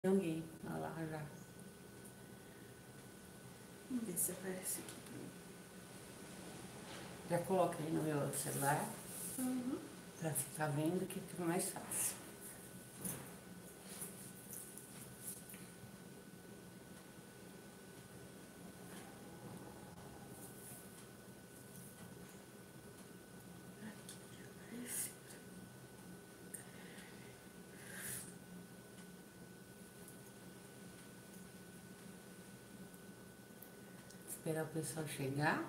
Alguém, olha lá já. Vamos ver se aparece aqui pra mim. Já coloquei no meu celular Uhum. pra ficar vendo que fica mais fácil. Aqui já apareceu. Esperar o pessoal chegar.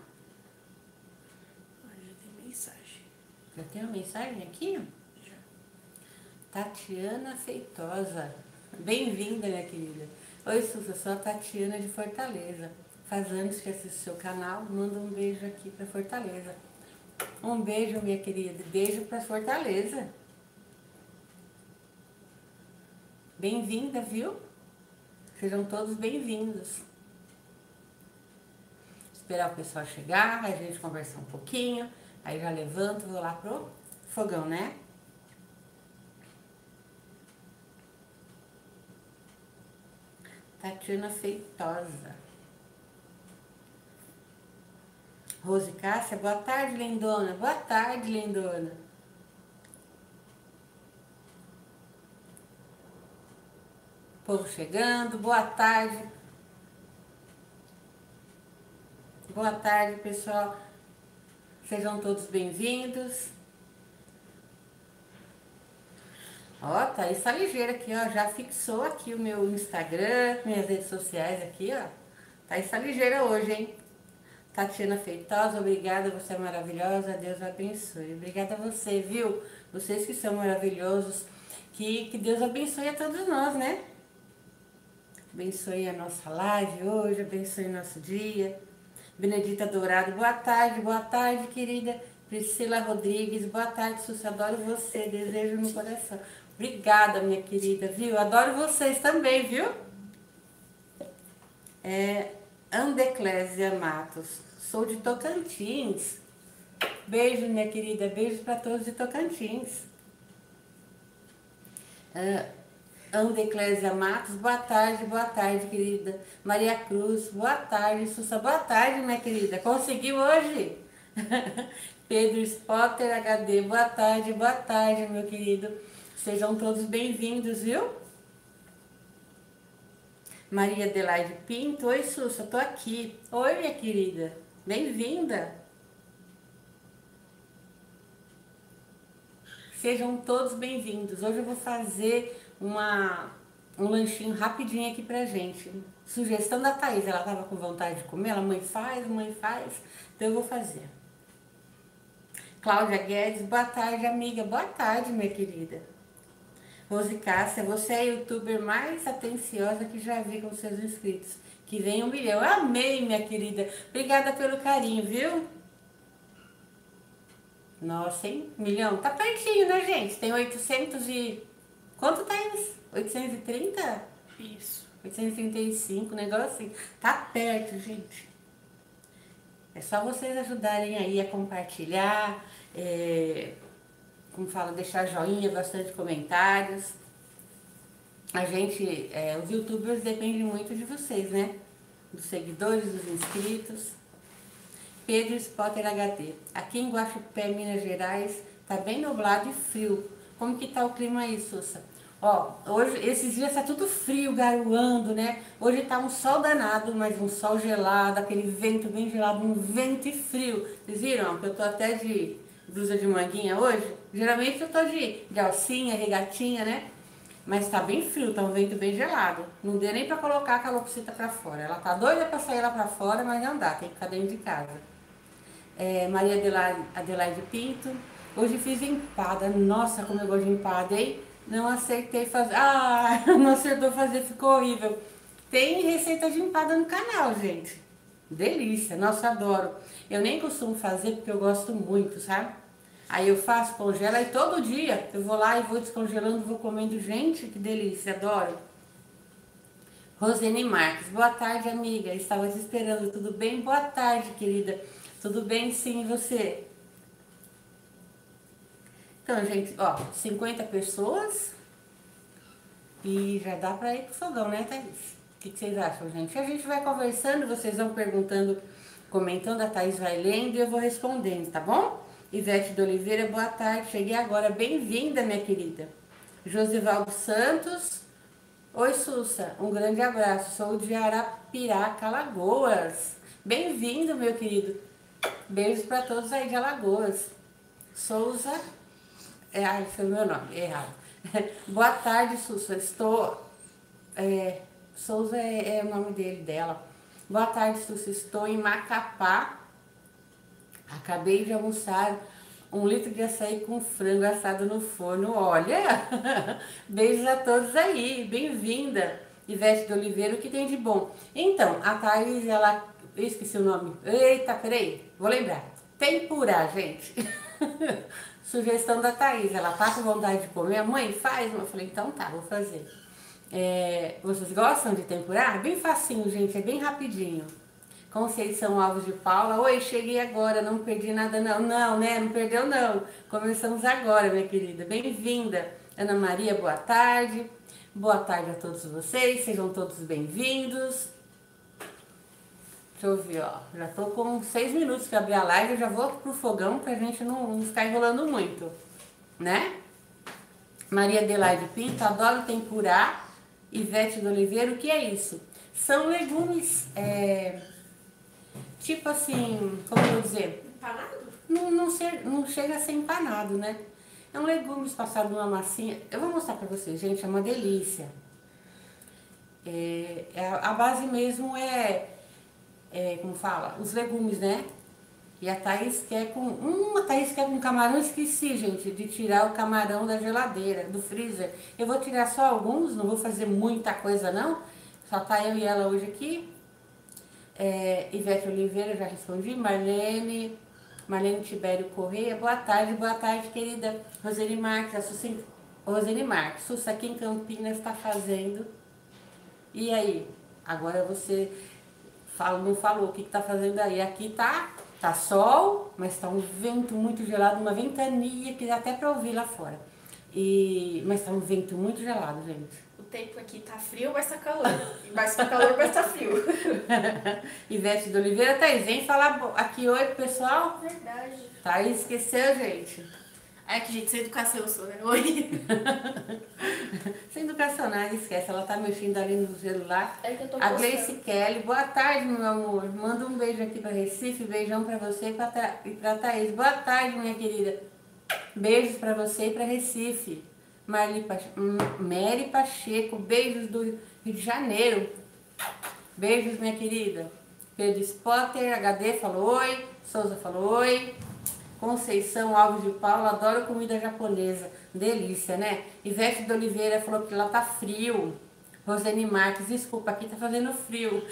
Já tem mensagem. Já tem uma mensagem aqui? Já. Tatiana Feitosa. Bem-vinda, minha querida. Oi, Susa, eu sou a Tatiana de Fortaleza. Faz anos que assisto seu canal, manda um beijo aqui pra Fortaleza. Um beijo, minha querida. Beijo pra Fortaleza. Bem-vinda, viu? Sejam todos bem-vindos. Esperar o pessoal chegar, a gente conversar um pouquinho. Aí já levanto, vou lá pro fogão, né? Tatiana Feitosa. Rose Cássia, boa tarde, lindona. Boa tarde, lindona. Povo chegando, boa tarde. Boa tarde, pessoal. Sejam todos bem-vindos. Ó, Thaís tá ligeira aqui, ó. Já fixou aqui o meu Instagram, minhas redes sociais aqui, ó. Thaís tá ligeira hoje, hein? Tatiana Feitosa, obrigada, você é maravilhosa, Deus abençoe. Obrigada a você, viu? Vocês que são maravilhosos, que Deus abençoe a todos nós, né? Abençoe a nossa live hoje, abençoe o nosso dia. Benedita Dourado, boa tarde, querida. Priscila Rodrigues, boa tarde, Sussa, adoro você, desejo no coração. Obrigada, minha querida, viu? Adoro vocês também, viu? Andeclésia Matos, sou de Tocantins. Beijo, minha querida, beijo para todos de Tocantins. Andeclésia Matos, boa tarde, querida. Maria Cruz, boa tarde, Sussa, boa tarde, minha querida. Conseguiu hoje? Pedro Spotter HD, boa tarde, meu querido. Sejam todos bem-vindos, viu? Maria Adelaide Pinto, oi, Sussa, tô aqui. Oi, minha querida, bem-vinda. Sejam todos bem-vindos. Hoje eu vou fazer um lanchinho rapidinho aqui pra gente. Sugestão da Thaís, ela tava com vontade de comer, ela, mãe faz, então eu vou fazer. Cláudia Guedes, boa tarde, amiga. Boa tarde, minha querida. Rose Cássia, você é a youtuber mais atenciosa que já vi com seus inscritos. Que vem 1 milhão. Eu amei, minha querida. Obrigada pelo carinho, viu? Nossa, hein? 1 milhão. Tá pertinho, né, gente? Tem 800 e... Quanto tá isso? 830? Isso. 835, negócio assim. Tá perto, gente. É só vocês ajudarem aí a compartilhar, como fala, deixar joinha, bastante comentários. A gente, os youtubers dependem muito de vocês, né? Dos seguidores, dos inscritos. Pedro Spotter HD. Aqui em Guaxupé, Minas Gerais, tá bem nublado e frio. Como que tá o clima aí, Sussa? Ó, hoje, esses dias tá tudo frio, garoando, né? Hoje tá um sol danado, mas um sol gelado, aquele vento bem gelado, um vento e frio. Vocês viram que eu tô até de blusa de manguinha hoje? Geralmente eu tô de alcinha, regatinha, né? Mas tá bem frio, tá um vento bem gelado. Não deu nem pra colocar a calopsita pra fora. Ela tá doida pra sair lá pra fora, mas não dá, tem que ficar dentro de casa. Maria Adelaide Pinto. Hoje fiz empada. Nossa, como eu gosto de empada, hein? Não acertei fazer. Ah, não acertou fazer, ficou horrível. Tem receita de empada no canal, gente. Delícia, nossa, adoro. Eu nem costumo fazer porque eu gosto muito, sabe? Aí eu faço, congelo, e todo dia eu vou lá e vou descongelando, vou comendo. Gente, que delícia, adoro. Rosene Marques, boa tarde, amiga. Estava te esperando, tudo bem? Boa tarde, querida. Tudo bem, sim, e você? Então, gente, ó, 50 pessoas. E já dá pra ir pro fogão, né, Thaís? O que vocês acham, gente? A gente vai conversando, vocês vão perguntando, comentando, a Thaís vai lendo e eu vou respondendo, tá bom? Ivete de Oliveira, boa tarde, cheguei agora, bem-vinda, minha querida. Josivaldo Santos, oi, Sussa, um grande abraço, sou de Arapiraca, Alagoas. Bem-vindo, meu querido. Beijos pra todos aí de Alagoas. Souza, esse é o meu nome, errado. Boa tarde, Sussa, Souza é o nome dela. Boa tarde, Sussa, estou em Macapá. Acabei de almoçar 1 litro de açaí com frango assado no forno. Olha, beijos a todos aí, bem-vinda. Ivete de Oliveira, o que tem de bom? Então, a Thaís, eu esqueci o nome. Eita, peraí, vou lembrar. Tempurá, gente. Sugestão da Thaís, ela tá com vontade de comer. A mãe faz? Eu falei, então tá, vou fazer. Vocês gostam de tempurá? Bem facinho, gente, é bem rapidinho. Conceição Alves de Paula, oi, cheguei agora, não perdi nada não. Não, né, não perdeu não. Começamos agora, minha querida, bem-vinda. Ana Maria, boa tarde. Boa tarde a todos vocês, sejam todos bem-vindos. Deixa eu ver, ó, já tô com 6 minutos para abrir a live, eu já vou pro fogão pra gente não ficar enrolando muito, né? Maria Adelaide Pinto, adoro tempurá. Ivete de Oliveira, o que é isso? São legumes, tipo assim, como eu vou dizer? Empanado? Não chega a ser empanado, né? É um legumes passado numa massinha. Eu vou mostrar pra vocês, gente, é uma delícia. A base mesmo como fala? Os legumes, né? E a Thaís quer com camarão, esqueci, gente, de tirar o camarão da geladeira, do freezer. Eu vou tirar só alguns, não vou fazer muita coisa não. Só tá eu e ela hoje aqui. Ivete Oliveira, já respondi. Marlene Tibério Correia, boa tarde, querida. Roseli Marques, Sussa aqui em Campinas está fazendo. E aí? Agora você não falou o que tá fazendo aí. Aqui tá sol, mas tá um vento muito gelado, uma ventania que dá até pra ouvir lá fora. Mas tá um vento muito gelado, gente. O tempo aqui tá frio, mas tá calor. Mas tá calor, mas tá frio. Ivete de Oliveira, Thaís, vem falar aqui oi pro pessoal. Verdade. Thaís esqueceu, gente. É que, gente, sem educação eu sou, né? Oi. Sem educação, nada, esquece. Ela tá mexendo ali no celular. É que eu tô A postando. Gleice Kelly, boa tarde, meu amor. Manda um beijo aqui pra Recife, beijão pra você e pra Thaís. Boa tarde, minha querida. Beijos pra você e pra Recife. Mary Pacheco, beijos do Rio de Janeiro. Beijos, minha querida. Pedro Spotter, HD falou oi. Souza falou oi. Conceição Alves de Paula, adoro comida japonesa. Delícia, né? Ivete de Oliveira falou que lá tá frio. Rosane Marques, desculpa, aqui tá fazendo frio.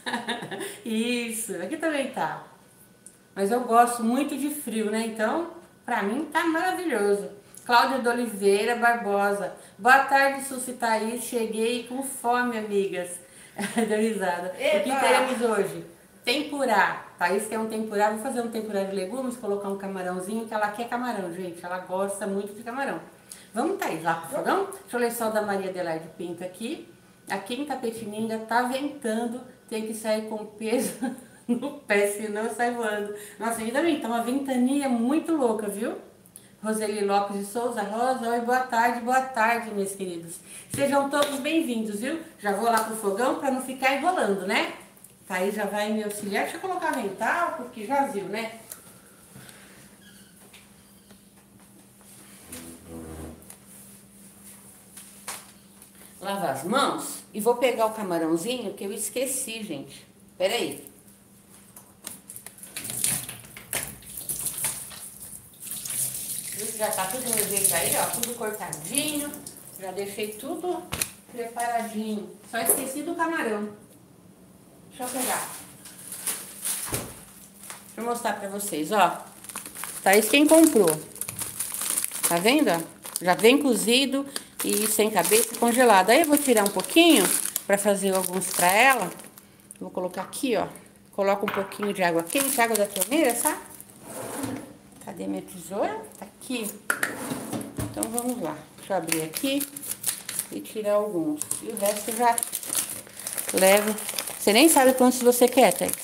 Isso, aqui também tá. Mas eu gosto muito de frio, né? Então, pra mim tá maravilhoso. Cláudia de Oliveira Barbosa. Boa tarde, Sussa e Thaís. Cheguei com fome, amigas. Deu risada. Epa! O que teremos hoje? Tempurá. Thaís quer um tempurá. Vou fazer um tempurá de legumes, colocar um camarãozinho, que ela quer camarão, gente. Ela gosta muito de camarão. Vamos, Thaís, lá pro fogão? Deixa eu ler só o da Maria Adelaide Pinto aqui. Aqui em Tapetininga tá ventando, tem que sair com peso no pé, senão sai voando. Nossa, ainda bem, tá uma ventania muito louca, viu? Roseli Lopes de Souza Rosa, oi, boa tarde, meus queridos. Sejam todos bem-vindos, viu? Já vou lá pro fogão para não ficar enrolando, né? Thaís já vai me auxiliar. Deixa eu colocar avental, porque já viu, né? Lavar as mãos e vou pegar o camarãozinho que eu esqueci, gente. Pera aí. Já tá tudo no jeito aí, ó, tudo cortadinho. Já deixei tudo preparadinho. Só esqueci do camarão. Deixa eu pegar. Deixa eu mostrar pra vocês, ó. Thaís quem comprou. Tá vendo, ó? Já vem cozido e sem cabeça, congelado. Aí eu vou tirar um pouquinho pra fazer alguns pra ela. Vou colocar aqui, ó. Coloco um pouquinho de água quente, água da torneira, sabe? Cadê minha tesoura? Tá aqui. Então vamos lá. Deixa eu abrir aqui. e tirar alguns. E o resto eu já levo. Você nem sabe quantos você quer, Thaís.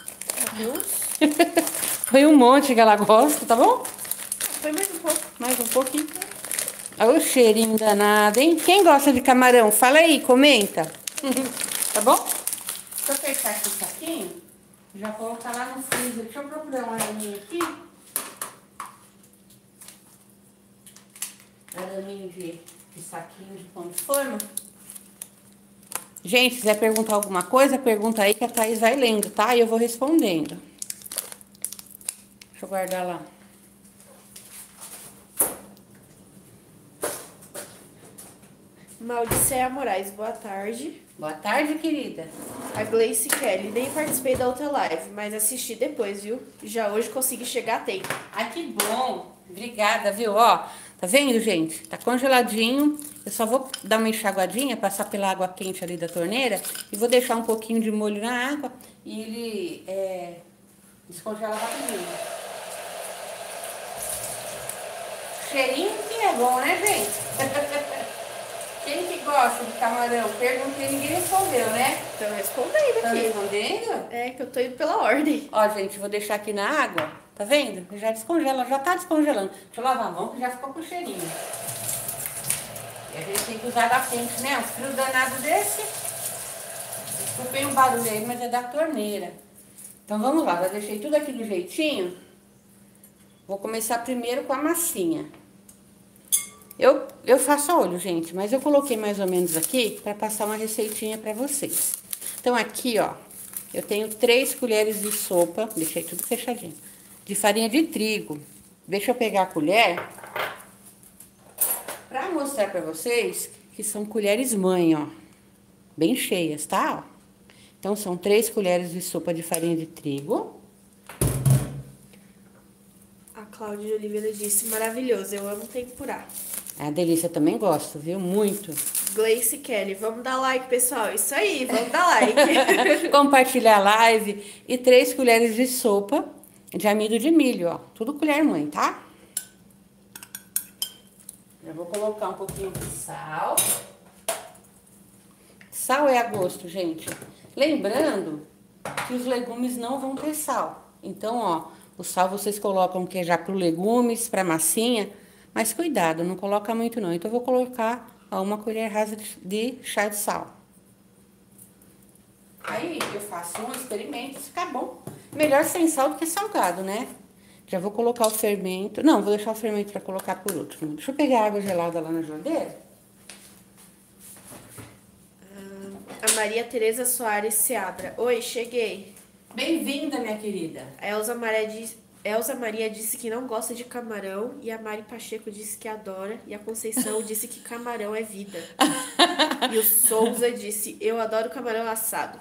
Foi um monte que ela gosta, tá bom? Foi mais um pouco. Mais um pouquinho. Olha o cheirinho danado, hein? Quem gosta de camarão? Fala aí, comenta. Tá bom? Deixa eu fechar aqui o saquinho. Já vou colocar lá no freezer. Deixa eu procurar um araminho aqui. Araminho de saquinho de pão de forma. Gente, se quiser perguntar alguma coisa, pergunta aí que a Thaís vai lendo, tá? E eu vou respondendo. Deixa eu guardar lá. Maldicea Moraes, boa tarde. Boa tarde, querida. A Gleice Kelly, nem participei da outra live, mas assisti depois, viu? Já hoje consegui chegar a tempo. Ai, que bom. Obrigada, viu? Ó, tá vendo, gente? Tá congeladinho. Eu só vou dar uma enxaguadinha, passar pela água quente ali da torneira e vou deixar um pouquinho de molho na água e ele descongela rapidinho. Cheirinho que é bom, né, gente? Quem que gosta de camarão? Perguntei, ninguém respondeu, né? Tô respondendo Tá aqui. respondendo? É que eu tô indo pela ordem. Ó, gente, vou deixar aqui na água, tá vendo? Já descongela, já tá descongelando. Deixa eu lavar a mão que já ficou com cheirinho. E a gente tem que usar água quente, né? Um frio danado desse. Desculpem o barulho aí, mas é da torneira. Então vamos lá, já deixei tudo aqui do jeitinho. Vou começar primeiro com a massinha. Eu faço a olho, gente, mas eu coloquei mais ou menos aqui para passar uma receitinha para vocês. Então aqui, ó, eu tenho 3 colheres de sopa, deixei tudo fechadinho, de farinha de trigo. Deixa eu pegar a colher para mostrar para vocês que são colheres mãe, ó, bem cheias, tá? Então são 3 colheres de sopa de farinha de trigo. A Cláudia de Oliveira disse, maravilhoso, eu amo tempurá. A delícia também gosto, viu? Muito. Gleice Kelly, vamos dar like, pessoal. Isso aí, vamos dar like. Compartilhar a live. E 3 colheres de sopa de amido de milho, ó. Tudo colher mãe, tá? Eu vou colocar um pouquinho de sal. Sal é a gosto, gente. Lembrando que os legumes não vão ter sal. Então, ó, o sal vocês colocam que é já pro legumes, pra massinha. Mas cuidado, não coloca muito não. Então, eu vou colocar, ó, 1 colher rasa de chá de sal. Aí, eu faço um experimento, se ficar bom. Melhor sem sal do que salgado, né? Já vou colocar o fermento. Não, vou deixar o fermento pra colocar por último. Deixa eu pegar a água gelada lá na geladeira. A Maria Tereza Soares Seabra. Oi, cheguei. Bem-vinda, minha querida. A Elza Maria disse que não gosta de camarão e a Mari Pacheco disse que adora e a Conceição disse que camarão é vida. E o Souza disse, eu adoro camarão assado.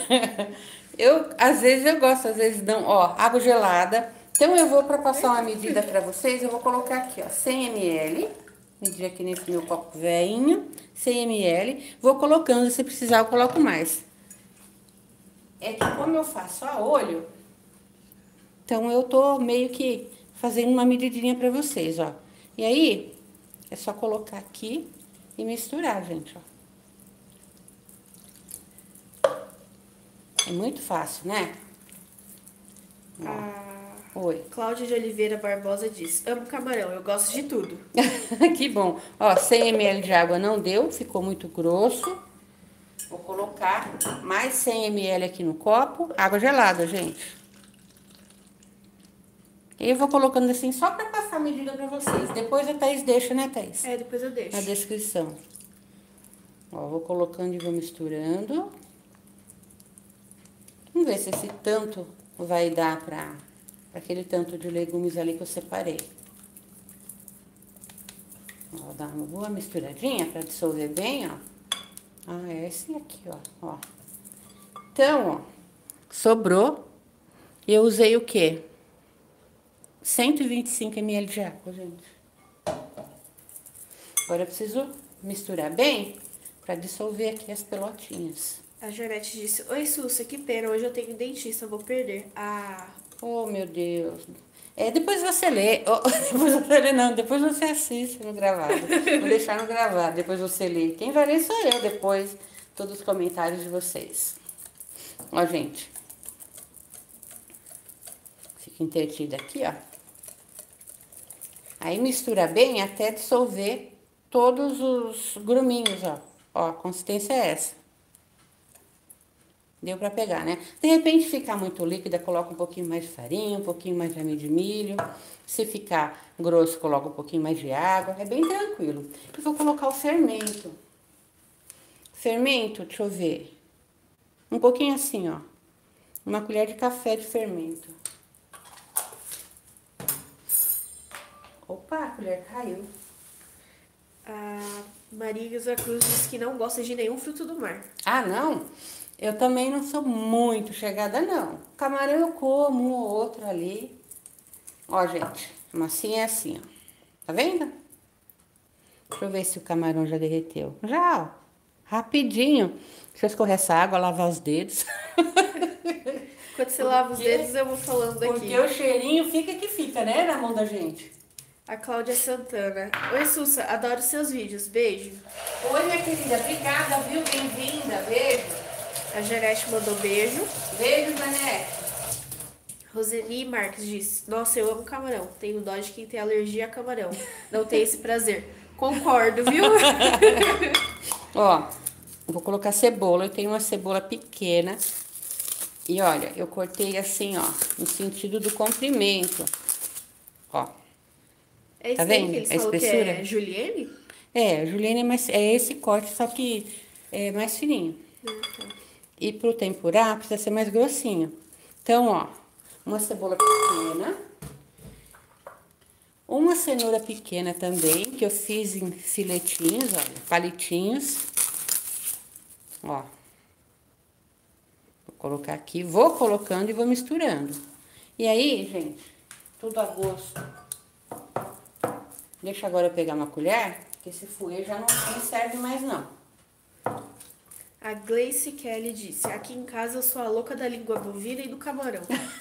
Às vezes eu gosto, às vezes não. Ó, água gelada. Então eu vou, para passar uma medida para vocês, eu vou colocar aqui, ó, 100 ml. Medir aqui nesse meu copo velhinho, 100 ml. Vou colocando, se precisar eu coloco mais. É que como eu faço a olho, então eu tô meio que fazendo uma medidinha para vocês, ó. E aí, é só colocar aqui e misturar, gente, ó. É muito fácil, né? Oi. Cláudia de Oliveira Barbosa diz, amo camarão, eu gosto de tudo. Que bom. Ó, 100 ml de água não deu, ficou muito grosso. Vou colocar mais 100 ml aqui no copo. Água gelada, gente. E eu vou colocando assim só pra passar a medida pra vocês. Depois a Thaís deixa, né, Thaís? É, depois eu deixo. Na descrição. Ó, vou colocando e vou misturando. Vamos ver se esse tanto vai dar pra aquele tanto de legumes ali que eu separei. Vou dar uma boa misturadinha pra dissolver bem, ó. Ah, é esse aqui, ó. Então, ó, sobrou. E eu usei o quê? 125 ml de água, gente. Agora eu preciso misturar bem pra dissolver aqui as pelotinhas. A Janete disse, oi, Sussa, que pena, hoje eu tenho dentista, vou perder. Ah... Oh, meu Deus. Depois você lê, depois você lê não, depois você assiste no gravado. Vou deixar no gravado, depois você lê. Quem vai ler sou eu depois, todos os comentários de vocês. Ó, gente. Fica entretida aqui, ó. Aí mistura bem até dissolver todos os gruminhos, ó. Ó, a consistência é essa. Deu pra pegar, né? De repente ficar muito líquida, coloca um pouquinho mais de farinha, um pouquinho mais de amido de milho. Se ficar grosso, coloca um pouquinho mais de água. É bem tranquilo. E vou colocar o fermento. Fermento, deixa eu ver. Um pouquinho assim, ó. Uma colher de café de fermento. Opa, a colher caiu. A Maria Cruz disse que não gosta de nenhum fruto do mar. Ah, não? Eu também não sou muito chegada, não. Camarão eu como um ou outro ali. Ó, gente, a massinha é assim, ó. Tá vendo? Deixa eu ver se o camarão já derreteu. Já, ó. Rapidinho. Deixa eu escorrer essa água, lavar os dedos. Enquanto você lava os dedos, eu vou falando aqui. Porque o cheirinho fica que fica, né, na mão da gente. A Cláudia Santana. Oi, Sussa, adoro seus vídeos. Beijo. Oi, minha querida. Obrigada, viu? Bem-vinda. Beijo. A Janete mandou beijo. Beijo, Janete. Roseni Marques disse: Nossa, eu amo camarão. Tenho dó de quem tem alergia a camarão. Não tem esse prazer. Concordo, viu? Ó, vou colocar cebola. Eu tenho uma cebola pequena. E olha, eu cortei assim, ó, no sentido do comprimento. Ó. É isso Tá aí vendo? que eles A falam que espessura? é Juliene? Juliana é esse corte, só que é mais fininho. E pro tempurar, precisa ser mais grossinho. Então, ó, uma cebola pequena. Uma cenoura pequena também, que eu fiz em filetinhos, olha, palitinhos. Ó. Vou colocar aqui, vou colocando e vou misturando. E aí, gente, tudo a gosto. Deixa agora eu pegar uma colher, que esse fouet já não serve mais, não. A Gleice Kelly disse: Aqui em casa eu sou a louca da língua bovina e do camarão.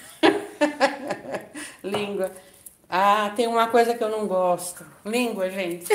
Língua. Ah, tem uma coisa que eu não gosto. Língua, gente.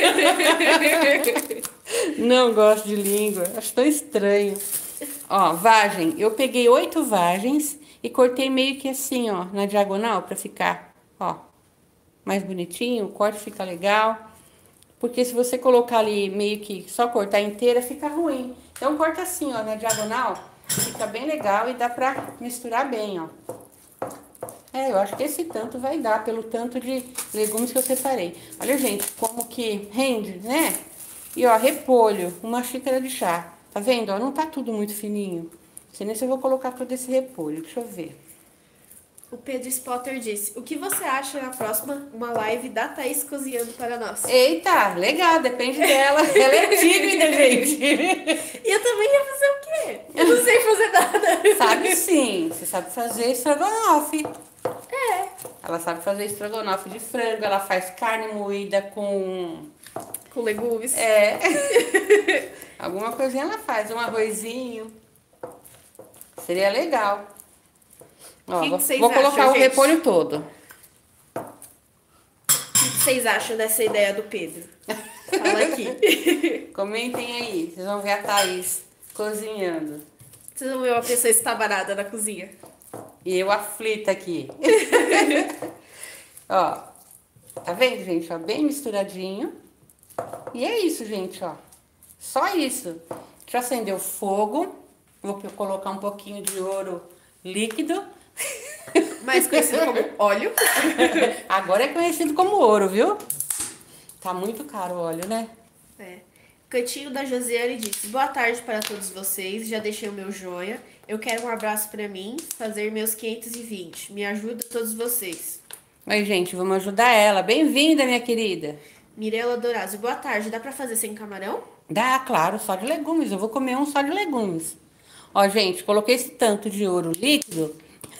Não gosto de língua. Acho tão estranho. Ó, vagem. Eu peguei 8 vagens e cortei meio que assim, ó, na diagonal, pra ficar, ó, mais bonitinho. O corte fica legal. Porque se você colocar ali meio que só cortar inteira, fica ruim. Então, corta assim, ó, na diagonal. Fica bem legal e dá pra misturar bem, ó. Eu acho que esse tanto vai dar, pelo tanto de legumes que eu separei. Olha, gente, como que rende, né? E, ó, repolho, uma xícara de chá. Tá vendo? Ó, não tá tudo muito fininho. Sei nem se eu vou colocar todo esse repolho. Deixa eu ver. O Pedro Spotter disse: O que você acha na próxima uma live da Thaís cozinhando para nós? Eita, legal, depende dela. Ela é tímida, gente. E eu também ia fazer o quê? Eu não sei fazer nada. Sabe sim, você sabe fazer estrogonofe. Ela sabe fazer estrogonofe de frango, ela faz carne moída com legumes. Alguma coisinha ela faz, um arrozinho. Seria legal. Ó, vou colocar o repolho todo. O que vocês acham dessa ideia do Pedro? Fala aqui. Comentem aí, vocês vão ver a Thaís cozinhando. Vocês vão ver uma pessoa estabanada na cozinha. E eu aflita aqui. Ó, tá vendo, gente? Ó, bem misturadinho. E é isso, gente, ó. Só isso. Deixa eu acender o fogo. Vou colocar um pouquinho de ouro líquido. Mais conhecido como óleo. Agora é conhecido como ouro, viu? Tá muito caro o óleo, né? Cantinho da Josiane disse: Boa tarde para todos vocês. Já deixei o meu joia. Eu quero um abraço para mim, fazer meus 520. Me ajuda todos vocês. Oi, gente, vamos ajudar ela. Bem-vinda, minha querida. Mirela Dorazio, boa tarde. Dá para fazer sem camarão? Dá, claro, só de legumes. Eu vou comer um só de legumes. Ó, gente, coloquei esse tanto de ouro líquido.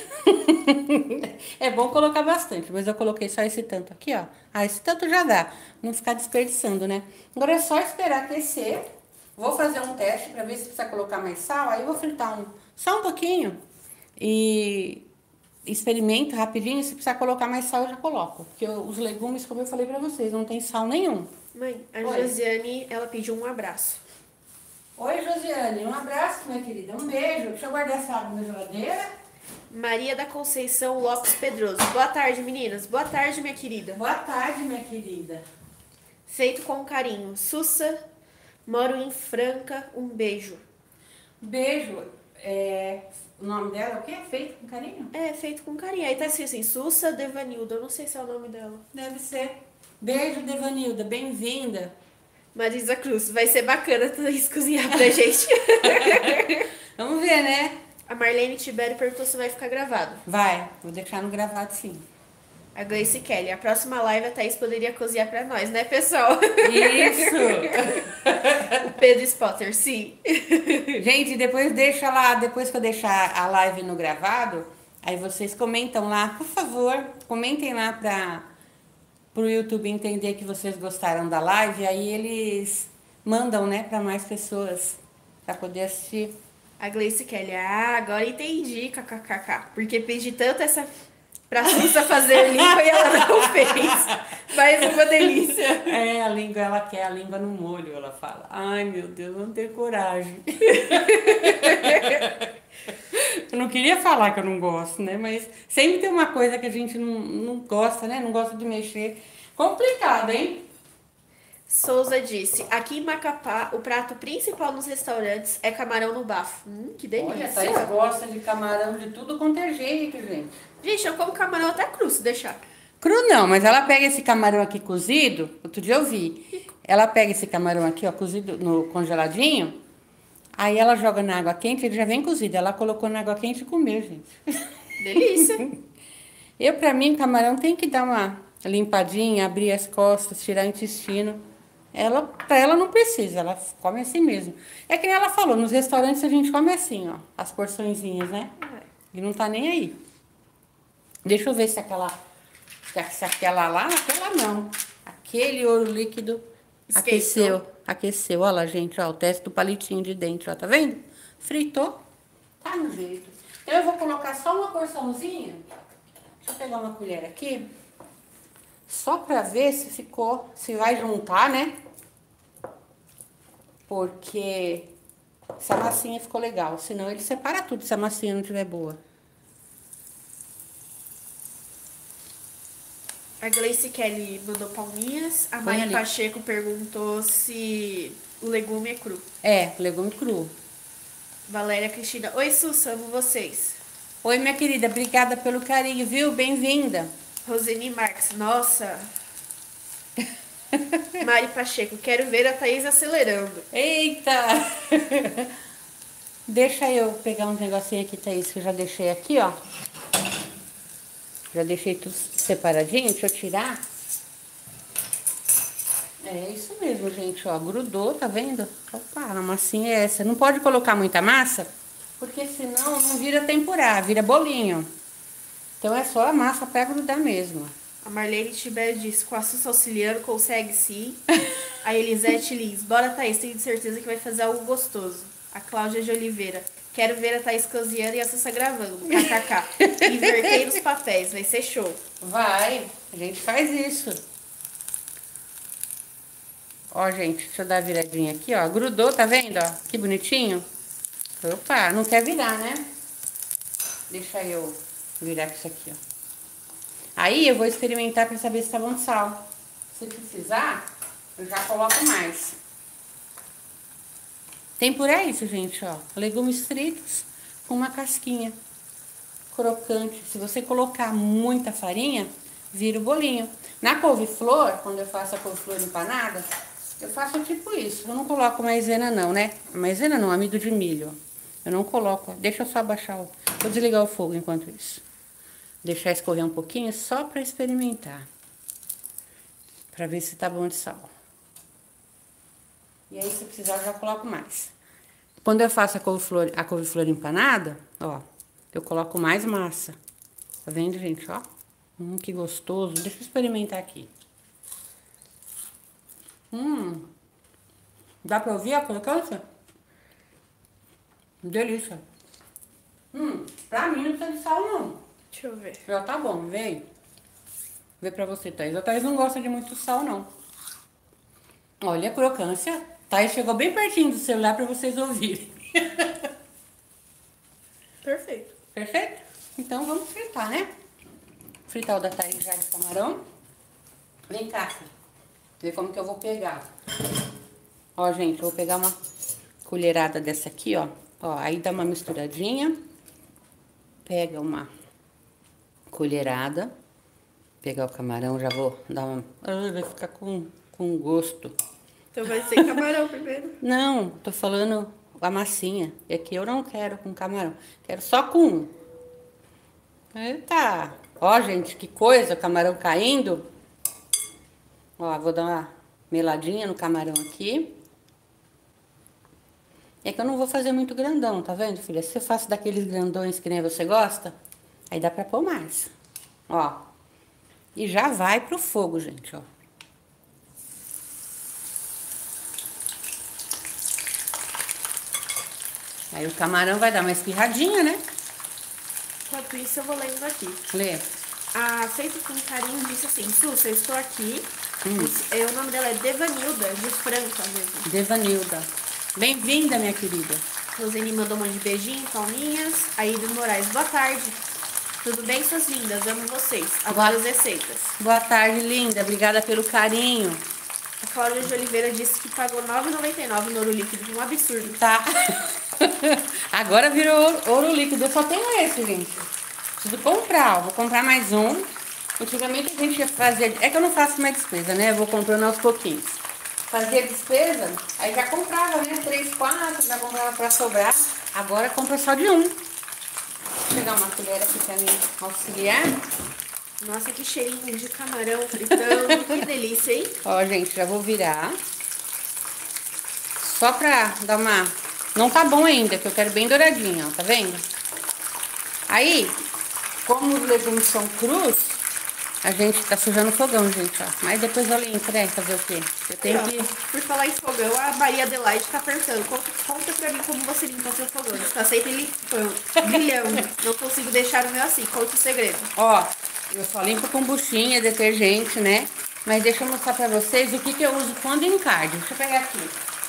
É bom colocar bastante, mas eu coloquei só esse tanto aqui, ó. Ah, esse tanto já dá. Não ficar desperdiçando, né? Agora é só esperar aquecer. Vou fazer um teste pra ver se precisa colocar mais sal. Aí eu vou fritar só um pouquinho. E experimenta rapidinho, se precisar colocar mais sal, eu já coloco. Porque os legumes, como eu falei pra vocês, não tem sal nenhum. Mãe, a Oi. Josiane, ela pediu um abraço. Oi, Josiane, um abraço, minha querida, um beijo. Deixa eu guardar essa água na geladeira. Maria da Conceição Lopes Pedroso. Boa tarde, meninas. Boa tarde, minha querida. Boa tarde, minha querida. Feito com carinho. Sussa, moro em Franca. Um beijo. Beijo. O nome dela é o quê? Feito com carinho? É, feito com carinho. Aí tá escrito assim, Sussa Devanilda. Eu não sei se é o nome dela. Deve ser. Beijo, Devanilda, bem-vinda. Marisa Cruz. Vai ser bacana Thaís cozinhar pra gente. Vamos ver, né? A Marlene Tibério perguntou se vai ficar gravado. Vai, vou deixar no gravado sim. A Gleice Kelly. A próxima live a Thaís poderia cozinhar pra nós, né, pessoal? Isso! O Pedro Spotter, sim. Gente, depois deixa lá, depois que eu deixar a live no gravado, aí vocês comentam lá, por favor, comentem lá pro YouTube entender que vocês gostaram da live, aí eles mandam, né, para mais pessoas para poder assistir. A Gleice Kelly. Ah, agora entendi, kkkk. Porque pedi tanto essa pra Sussa fazer língua e ela não fez. Mais uma delícia. É, a língua, ela quer a língua no molho, ela fala. Ai, meu Deus, não tenho coragem. Eu não queria falar que eu não gosto, né? Mas sempre tem uma coisa que a gente não gosta, né? Não gosta de mexer. Complicado, hein? Souza disse, aqui em Macapá, o prato principal nos restaurantes é camarão no bafo. Que Olha, a delícia. Thaís gosta de camarão de tudo quanto é jeito, gente. Gente, eu como camarão até cru, se deixar. Cru não, mas ela pega esse camarão aqui cozido, outro dia eu vi. Ela pega esse camarão aqui, ó, cozido no congeladinho, aí ela joga na água quente, ele já vem cozido. Ela colocou na água quente e comeu, gente. Delícia. Pra mim, camarão tem que dar uma limpadinha, abrir as costas, tirar o intestino. Pra ela não precisa, ela come assim mesmo. É que nem ela falou, nos restaurantes a gente come assim, ó, as porçõezinhas, né? E não tá nem aí. Deixa eu ver se aquela lá, aquela não. Aquele ouro líquido Esqueceu. aqueceu. Olha lá, gente, ó, o teste do palitinho de dentro, ó, tá vendo? Fritou, tá no jeito. Então eu vou colocar só uma porçãozinha. Deixa eu pegar uma colher aqui. Só pra ver se ficou, se vai juntar, né? Porque se a massinha ficou legal. Senão ele separa tudo se a massinha não estiver boa. A Gleice Kelly mandou palminhas. A Põe Mari ali. Pacheco perguntou se o legume é cru. É, legume cru. Valéria Cristina. Oi, Sussa, amo vocês. Oi, minha querida, obrigada pelo carinho, viu? Bem-vinda. Roseni Marques. Nossa. Mari Pacheco. Quero ver a Thaís acelerando. Eita! Deixa eu pegar um negocinho aqui, Thaís, que eu já deixei aqui, ó. Já deixei tudo separadinho, deixa eu tirar. É isso mesmo, gente, ó, grudou, tá vendo? Opa, a massinha é essa. Não pode colocar muita massa, porque senão não vira tempurá, vira bolinho. Então é só a massa pra grudar mesmo. A Marlene Tibério disse, com a Sussa auxiliando, consegue sim. A Elisete Lins, bora Thaís, tenho certeza que vai fazer algo gostoso. A Cláudia de Oliveira, quero ver a Thaís cozinhando e a Sussa gravando. KKK. Invertei nos papéis, vai ser show. Vai, a gente faz isso. Ó, gente, deixa eu dar a viradinha aqui, ó. Grudou, tá vendo, ó? Que bonitinho. Opa, não quer virar, né? Deixa eu virar com isso aqui, ó. Aí eu vou experimentar pra saber se tá bom de sal. Se precisar, eu já coloco mais. Tempura é isso, gente, ó. Legumes fritos com uma casquinha crocante. Se você colocar muita farinha, vira o bolinho. Na couve-flor, quando eu faço a couve-flor empanada, eu faço tipo isso. Eu não coloco maisena não, né? Maisena não, amido de milho. Eu não coloco. Deixa eu só abaixar o... Vou desligar o fogo enquanto isso. Deixar escorrer um pouquinho só pra experimentar. Pra ver se tá bom de sal. E aí, se precisar, eu já coloco mais. Quando eu faço a couve-flor empanada, ó, eu coloco mais massa. Tá vendo, gente, ó? Que gostoso. Deixa eu experimentar aqui. Dá pra ouvir a crocância? Delícia. Pra mim não precisa de sal, não. Deixa eu ver. Já tá bom, vem. Vê pra você, Thaís. A Thaís não gosta de muito sal, não. Olha a crocância. Thaís chegou bem pertinho do celular pra vocês ouvirem. Perfeito. Perfeito? Então vamos fritar, né? Fritar o da Thaís já de camarão. Vem cá, filho. Ver como que eu vou pegar. Ó, gente, eu vou pegar uma colherada dessa aqui, ó. Ó, aí dá uma misturadinha. Pega uma colherada. Pegar o camarão, já vou dar uma... Ah, vai ficar com gosto. Então vai ser camarão primeiro. Não, tô falando a massinha. É que eu não quero com camarão. Quero só com um. Eita! Ó, gente, que coisa, camarão caindo. Ó, vou dar uma meladinha no camarão aqui. É que eu não vou fazer muito grandão, tá vendo, filha? Se eu faço daqueles grandões que nem você gosta, aí dá pra pôr mais. Ó. E já vai pro fogo, gente, ó. Aí o camarão vai dar uma espirradinha, né? Enquanto isso, eu vou lendo aqui. Lê. A Feito com Carinho disse assim, Sussa, eu estou aqui. O nome dela é Devanilda, de Franca mesmo. Devanilda. Bem-vinda, minha querida. Rosane mandou um monte de beijinho, palminhas. Aí do Moraes, boa tarde. Tudo bem, suas lindas? Amo vocês. Adoro as receitas. Boa tarde, linda. Obrigada pelo carinho. A Cláudia de Oliveira disse que pagou R$ 9,99 no ouro líquido. Um absurdo. Tá. Agora virou ouro líquido. Eu só tenho esse, gente. Preciso comprar. Ó. Vou comprar mais um. Antigamente a gente fazia... É que eu não faço mais despesa, né? Eu vou comprando aos pouquinhos. Fazia despesa, aí já comprava, né? 3, 4, já comprava pra sobrar. Agora compra só de um. Vou pegar uma colher aqui pra mim auxiliar. Nossa, que cheirinho de camarão fritando. Que delícia, hein? Ó, gente, já vou virar. Só pra dar uma... Não tá bom ainda, que eu quero bem douradinho, ó. Tá vendo? Aí, como os legumes são crus, a gente tá sujando o fogão, gente, ó. Mas depois eu limpo, né? Fazer o quê? Eu tenho que... Por falar em fogão, a Maria Adelaide tá perguntando. Conta pra mim como você limpa seu fogão. Está sempre limpando. Brilhando. Não consigo deixar o meu assim. Conta o segredo. Ó, eu só limpo com buchinha, detergente, né? Mas deixa eu mostrar pra vocês o que que eu uso quando encarde. Deixa eu pegar aqui.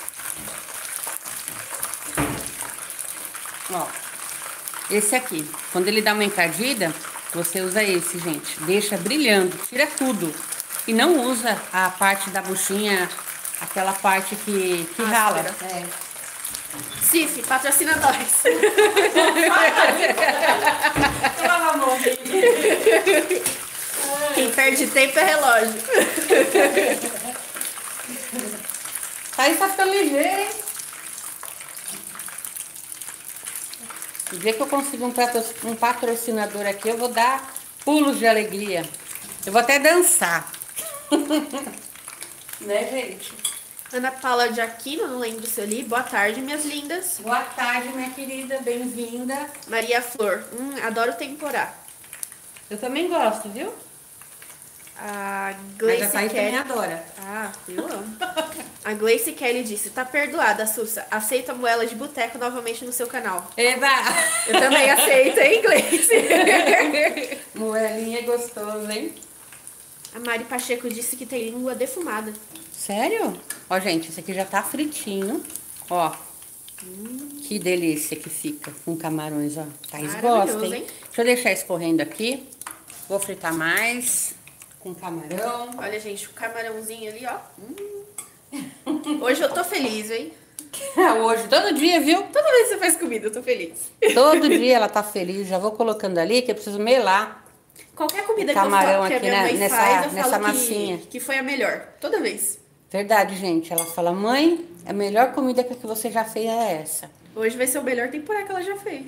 Ó, esse aqui. Quando ele dá uma encardida, você usa esse, gente. Deixa brilhando, tira tudo. E não usa a parte da buchinha, aquela parte que rala. É. Cif, patrocina nós. Quem perde tempo é relógio. Aí tá ficando ligeiro, hein? O dia que eu consigo um patrocinador aqui, eu vou dar pulos de alegria. Eu vou até dançar. Né, gente? Ana Paula de Aquino, não lembro se eu li. Boa tarde, minhas lindas. Boa tarde, minha querida. Bem-vinda. Maria Flor. Adoro temporá. Eu também gosto, viu? A Mas Gleice a Thaís Kelly. também adora. Ah, eu amo. A Gleice Kelly disse, tá perdoada, Sussa. Aceita a moela de boteco novamente no seu canal. Eba! Eu também aceito, hein, Gleice? Moelinha é gostoso, hein? A Mari Pacheco disse que tem língua defumada. Sério? Ó, gente, esse aqui já tá fritinho. Ó. Que delícia que fica com camarões, ó. Thaís gosta, hein? Deixa eu deixar escorrendo aqui. Vou fritar mais com camarão. Olha, gente, o camarãozinho ali, ó. Hoje eu tô feliz, hein? Hoje, todo dia, viu? Toda vez que você faz comida, eu tô feliz. Todo dia ela tá feliz. Já vou colocando ali que eu preciso melar. Qualquer comida camarão que a aqui minha mãe faz, eu nessa falo massinha. que foi a melhor. Toda vez. Verdade, gente. Ela fala, mãe, a melhor comida que você já fez é essa. Hoje vai ser o melhor temporada que ela já fez.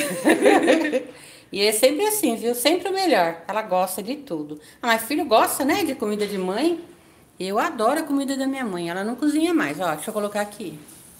E é sempre assim, viu? Sempre o melhor. Ela gosta de tudo. Ah, mas filho gosta, né, de comida de mãe. Eu adoro a comida da minha mãe. Ela não cozinha mais. Ó, deixa eu colocar aqui.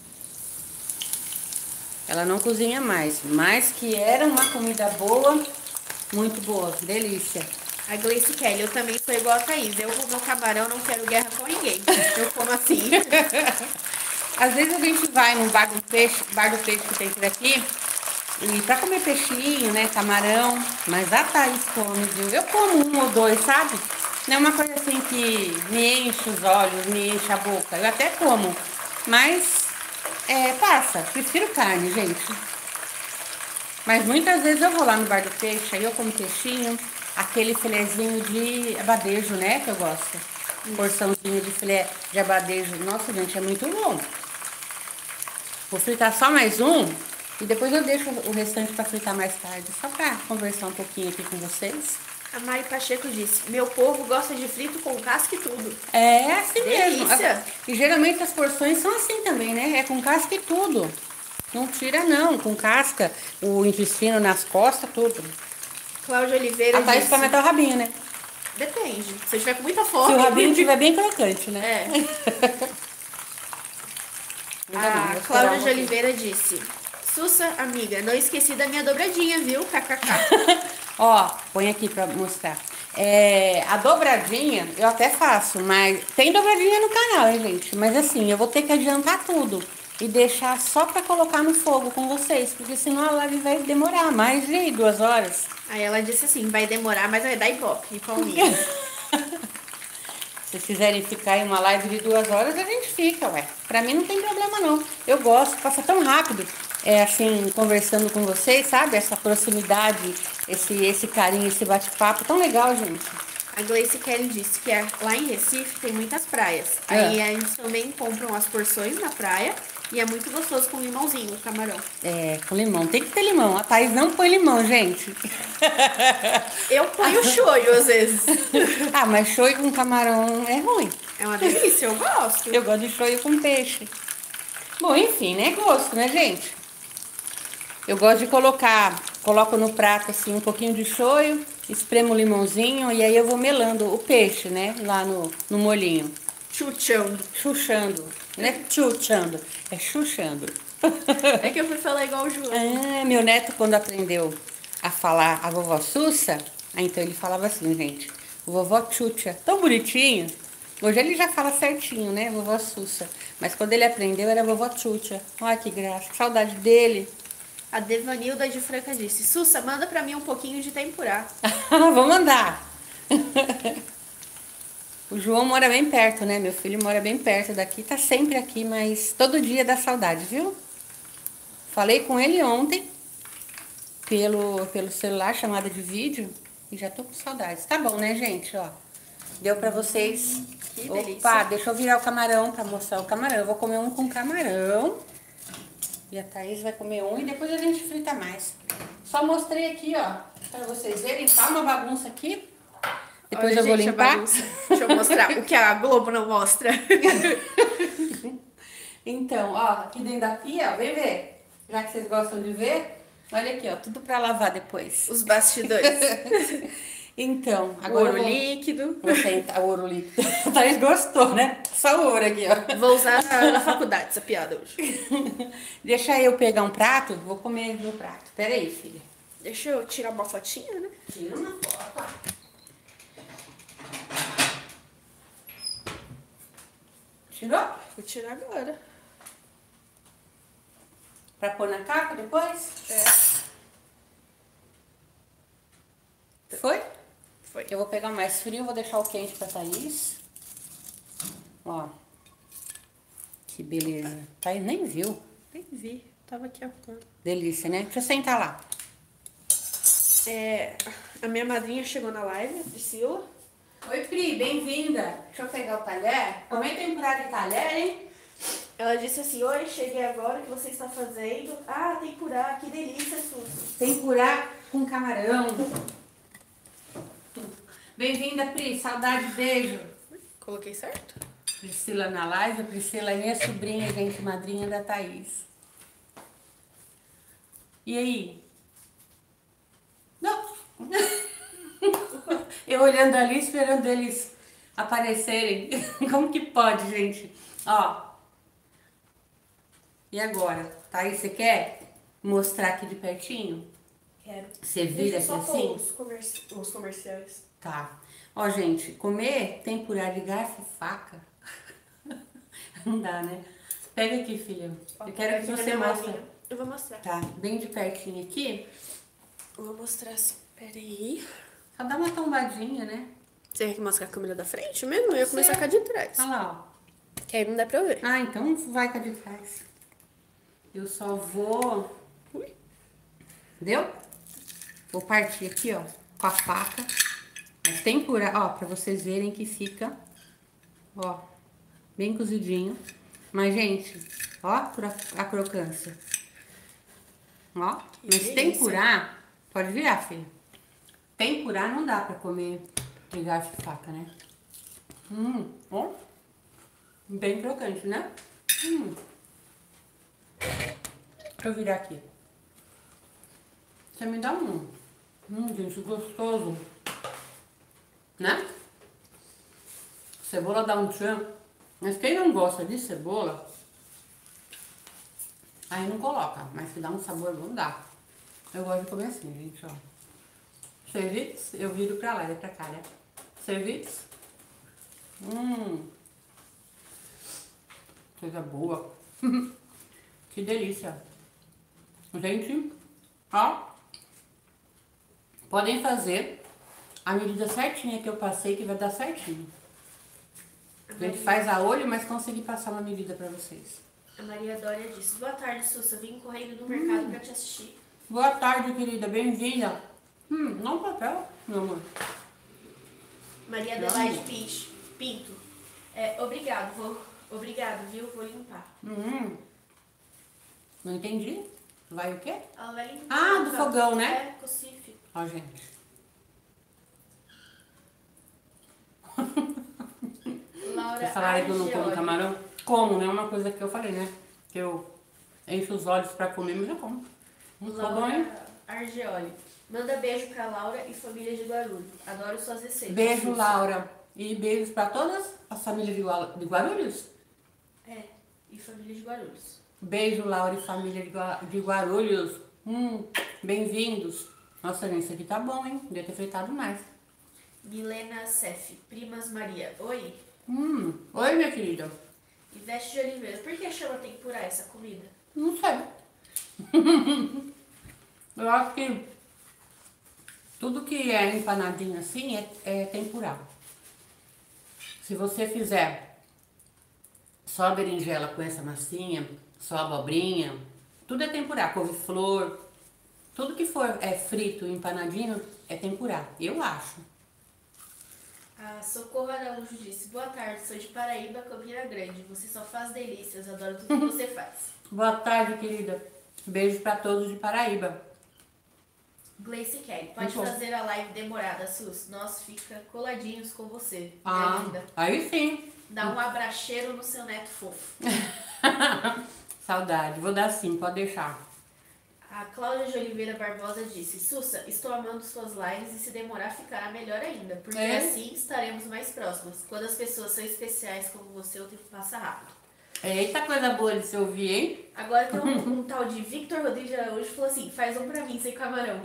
Ela não cozinha mais. Mas que era uma comida boa, muito boa. Delícia. A Gleice Kelly, eu também sou igual a Thaís. Eu com meu camarão não quero guerra com ninguém. Eu como assim. Às vezes a gente vai num bar do peixe que tem por aqui, E pra comer peixinho, né, camarão, mas a Thaís come, viu? Eu como um ou dois, sabe? Não é uma coisa assim que me enche os olhos, me enche a boca. Eu até como, mas passa. Prefiro carne, gente. Mas muitas vezes eu vou lá no bar do peixe, aí eu como peixinho, aquele filezinho de abadejo, né, que eu gosto. Porçãozinha de filé de abadejo. Nossa, gente, é muito bom. Vou fritar só mais um e depois eu deixo o restante para fritar mais tarde, só para conversar um pouquinho aqui com vocês. A Mari Pacheco disse, meu povo gosta de frito com casca e tudo. É assim Delícia. mesmo. E geralmente as porções são assim também, né? É com casca e tudo. Não tira não, com casca, o intestino nas costas, tudo. Cláudia Oliveira A Thaís disse... come até o rabinho, né? Depende. Se eu tiver com muita fome... Se o rabinho estiver bem crocante, né? É. A Cláudia de Oliveira disse... Sussa, amiga, não esqueci da minha dobradinha, viu? KKK. Ó, põe aqui pra mostrar. A dobradinha eu até faço, mas tem dobradinha no canal, hein, gente? Mas assim, eu vou ter que adiantar tudo e deixar só pra colocar no fogo com vocês, porque senão a live vai demorar mais de 2 horas. Aí ela disse assim, vai demorar, mas vai dar ibope e palminha. Se vocês quiserem ficar em uma live de 2 horas, a gente fica, ué. Pra mim não tem problema não. Eu gosto, passa tão rápido. Assim, conversando com vocês, sabe? Essa proximidade, esse carinho, esse bate-papo, tão legal, gente. A Gleice Kelly disse que lá em Recife tem muitas praias. Aí a gente também compram as porções na praia e é muito gostoso com limãozinho, o camarão. Com limão. Tem que ter limão. A Thaís não põe limão, gente. Eu ponho shoyu às vezes. Mas shoyu com camarão é ruim. É uma delícia, eu gosto. Eu gosto de shoyu com peixe. Bom, enfim, né? Gosto, né, gente? Eu gosto de coloco no prato assim um pouquinho de shoyu, espremo o limãozinho e aí eu vou melando o peixe, né? Lá no molhinho. Chuchando. Chuchando. Não é chuchando, é chuchando. É que eu fui falar igual o João. Meu neto, quando aprendeu a falar a vovó Sussa, então ele falava assim, gente, vovó Chucha, tão bonitinho. Hoje ele já fala certinho, né, vovó Sussa. Mas quando ele aprendeu era vovó Chucha. Olha que graça, saudade dele. A Devanilda de Franca disse, Sussa, manda pra mim um pouquinho de tempurá. Vou mandar. O João mora bem perto, né? Meu filho mora bem perto daqui, tá sempre aqui, mas todo dia dá saudade, viu? Falei com ele ontem, pelo celular, chamada de vídeo, e já tô com saudades. Tá bom, né, gente? Ó, deu pra vocês. Que Opa, delícia. deixa eu virar o camarão pra mostrar o camarão. Eu vou comer um com camarão. E a Thaís vai comer um e depois a gente frita mais. Só mostrei aqui, ó, pra vocês verem. Tá uma bagunça aqui. Depois olha, eu vou gente, limpar. Deixa eu mostrar o que a Globo não mostra. Então, ó, aqui dentro da pia, ó, vem ver. Já que vocês gostam de ver, olha aqui, ó, tudo pra lavar depois. Os bastidores. Então, agora Ouro líquido. Vou sentar, ouro líquido. A Thaís gostou, né? Só o ouro aqui, ó. Vou usar na faculdade essa piada hoje. Deixa eu pegar um prato, vou comer no prato. Pera aí, filha. Deixa eu tirar uma fotinha, né? Tira uma foto. Tirou? Vou tirar agora. Pra pôr na capa depois? Foi? Foi. Eu vou pegar mais frio, vou deixar o quente pra Thaís. Ó. Que beleza. Thaís nem viu. Nem vi. Tava aqui arrumando. Delícia, né? Deixa eu sentar lá. A minha madrinha chegou na live, a Priscila. Oi, Pri, bem-vinda. Deixa eu pegar o talher. Comenta temporada de talher, hein? Ela disse assim, oi, cheguei agora, o que você está fazendo? Ah, tempurá, que delícia, Sussa. Tempurá com camarão. Bem-vinda, Pri. Saudade, beijo. Coloquei certo? Priscila na live. A Priscila é minha sobrinha, gente, madrinha da Thaís. E aí? Não. Eu olhando ali, esperando eles aparecerem. Como que pode, gente? Ó. E agora? Thaís, você quer mostrar aqui de pertinho? Quero. Você vira aqui assim? Os comerciais. Tá. Ó, gente, comer tempurá de garfo e faca não dá, né? Pega aqui, filha. Eu quero que você mostre. Eu vou mostrar. Tá, bem de pertinho aqui. Eu vou mostrar assim. Pera aí. Só dá uma tombadinha, né? Você quer que mostre a câmera da frente mesmo? Eu ia começar com a de trás. Olha lá, ó. Que aí não dá pra eu ver. Ah, então vai com a de trás. Eu só vou... Ui. Entendeu? Vou partir aqui, ó, com a faca. Mas temperar, ó, pra vocês verem que fica, ó, bem cozidinho. Mas, gente, ó a crocância. Ó, mas delícia. temperar, pode virar, filha. Temperar não dá pra comer de garfo e faca, né? Ó. Bem crocante, né? Deixa eu virar aqui. Você me dá gente, gostoso. Né? Cebola dá um tchan. Mas quem não gosta de cebola, aí não coloca. Mas se dá um sabor bom, dá. Eu gosto de comer assim, gente, ó. Serviços, eu viro pra lá e pra cá, né? Serviços. Coisa boa. Que delícia. Gente, ó. Podem fazer a medida certinha que eu passei, que vai dar certinho. A gente faz a olho, mas consegui passar uma medida pra vocês. A Maria Dória disse: boa tarde, Sussa. Vim correndo no mercado pra te assistir. Boa tarde, querida. Bem-vinda. Não papel, meu amor. Maria Adelaide Pinto. Obrigado, viu? Vou limpar. Não entendi. Vai o quê? Ela vai limpar. Ah, do fogão, né? É, cocife. Ó, gente. Laura Vocês falaram que eu não como Argeoli. camarão? Como, né? Uma coisa que eu falei, né? Que eu encho os olhos pra comer, mas eu como. Não sou bom, hein? Laura Argeoli. Manda beijo pra Laura e família de Guarulhos. Adoro suas receitas. Beijo, Sussa. Laura. E beijos pra todas as famílias de Guarulhos. É, e família de Guarulhos. Beijo, Laura e família de Guarulhos. Bem-vindos. Nossa, gente, isso aqui tá bom, hein? Devia ter feitado mais. Milena Cef. Primas Maria. Oi. Oi, minha querida. Ivete de Oliveira. Por que chama tempurá essa comida? Não sei. Eu acho que tudo que é empanadinho assim é tempurá. Se você fizer só a berinjela com essa massinha, só a abobrinha, tudo é tempurá. Couve-flor, tudo que for frito, empanadinho, é tempurá. Eu acho. A Socorro Araújo disse: boa tarde, sou de Paraíba, Campina Grande. Você só faz delícias, adoro tudo que você faz. Boa tarde, querida. Beijo pra todos de Paraíba. Gleice Kelly, pode Muito bom. fazer a live demorada, Sus. Nós fica coladinhos com você. Ah, Minha linda. aí sim. Dá um abracheiro no seu neto fofo. Saudade. Vou dar sim, pode deixar. A Cláudia de Oliveira Barbosa disse: Sussa, estou amando suas lives e se demorar ficará melhor ainda, porque assim estaremos mais próximas. Quando as pessoas são especiais como você, o tempo passa rápido. Eita, coisa boa de se ouvir, hein? Agora tem um tal de Victor Rodrigues de Araújo que falou assim: faz um pra mim, sem camarão.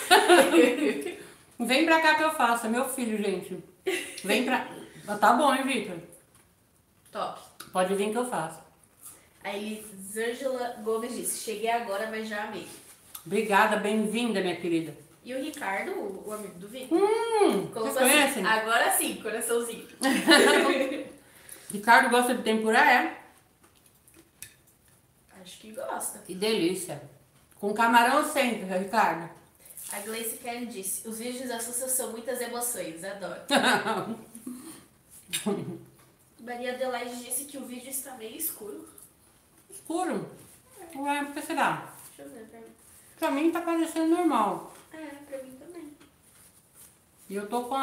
Vem pra cá que eu faço, é meu filho, gente. Vem pra... Tá bom, hein, Victor? Top. Pode vir que eu faço. A Elisângela Gomes disse: cheguei agora, mas já amei. Obrigada, bem-vinda, minha querida. E o Ricardo, o amigo do Victor, Vocês colocou assim: conhecem? agora sim, coraçãozinho. Ricardo gosta de tempurá, é? Acho que gosta. Que delícia. Com camarão sempre, Ricardo. A Gleice Kelly disse: os vídeos da Sussa são muitas emoções, adoro. Maria Adelaide disse que o vídeo está meio escuro. Escuro? Ué, por que será? Deixa eu ver pra mim. Pra mim tá parecendo normal. É, pra mim também. E eu tô com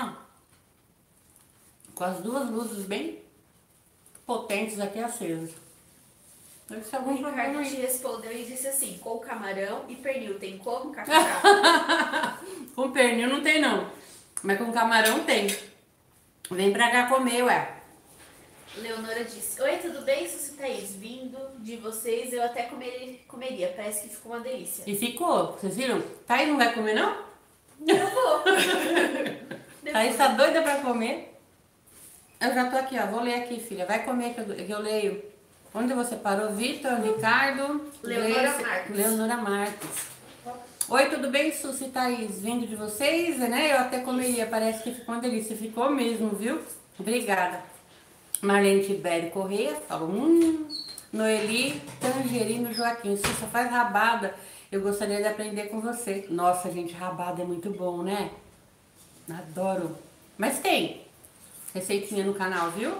as duas luzes bem potentes aqui acesas. Deve ser O algum problema Ricardo te aí. respondeu e disse assim: com camarão e pernil tem como? Cacau. Com pernil não tem não, mas com camarão tem. Vem pra cá comer, ué. Leonora disse: oi, tudo bem, Sussa e Thaís? Vindo de vocês, eu até comeria. Parece que ficou uma delícia. E ficou, vocês viram? Thaís não vai comer não? Eu vou. Thaís tá doida pra comer. Eu já tô aqui, ó, vou ler aqui, filha. Vai comer que eu leio. Onde você parou? Vitor, Ricardo, Leonora Gleice, Marques. Leonora Marques. Oi, tudo bem, Suzy e Thaís? Vindo de vocês, né? Eu até comeria, parece que ficou uma delícia. Ficou mesmo, viu? Obrigada. Marlene Tibério Correia falou, Noeli Tangerino Joaquim, se você faz rabada, eu gostaria de aprender com você. Nossa, gente, rabada é muito bom, né? Adoro. Mas tem receitinha no canal, viu?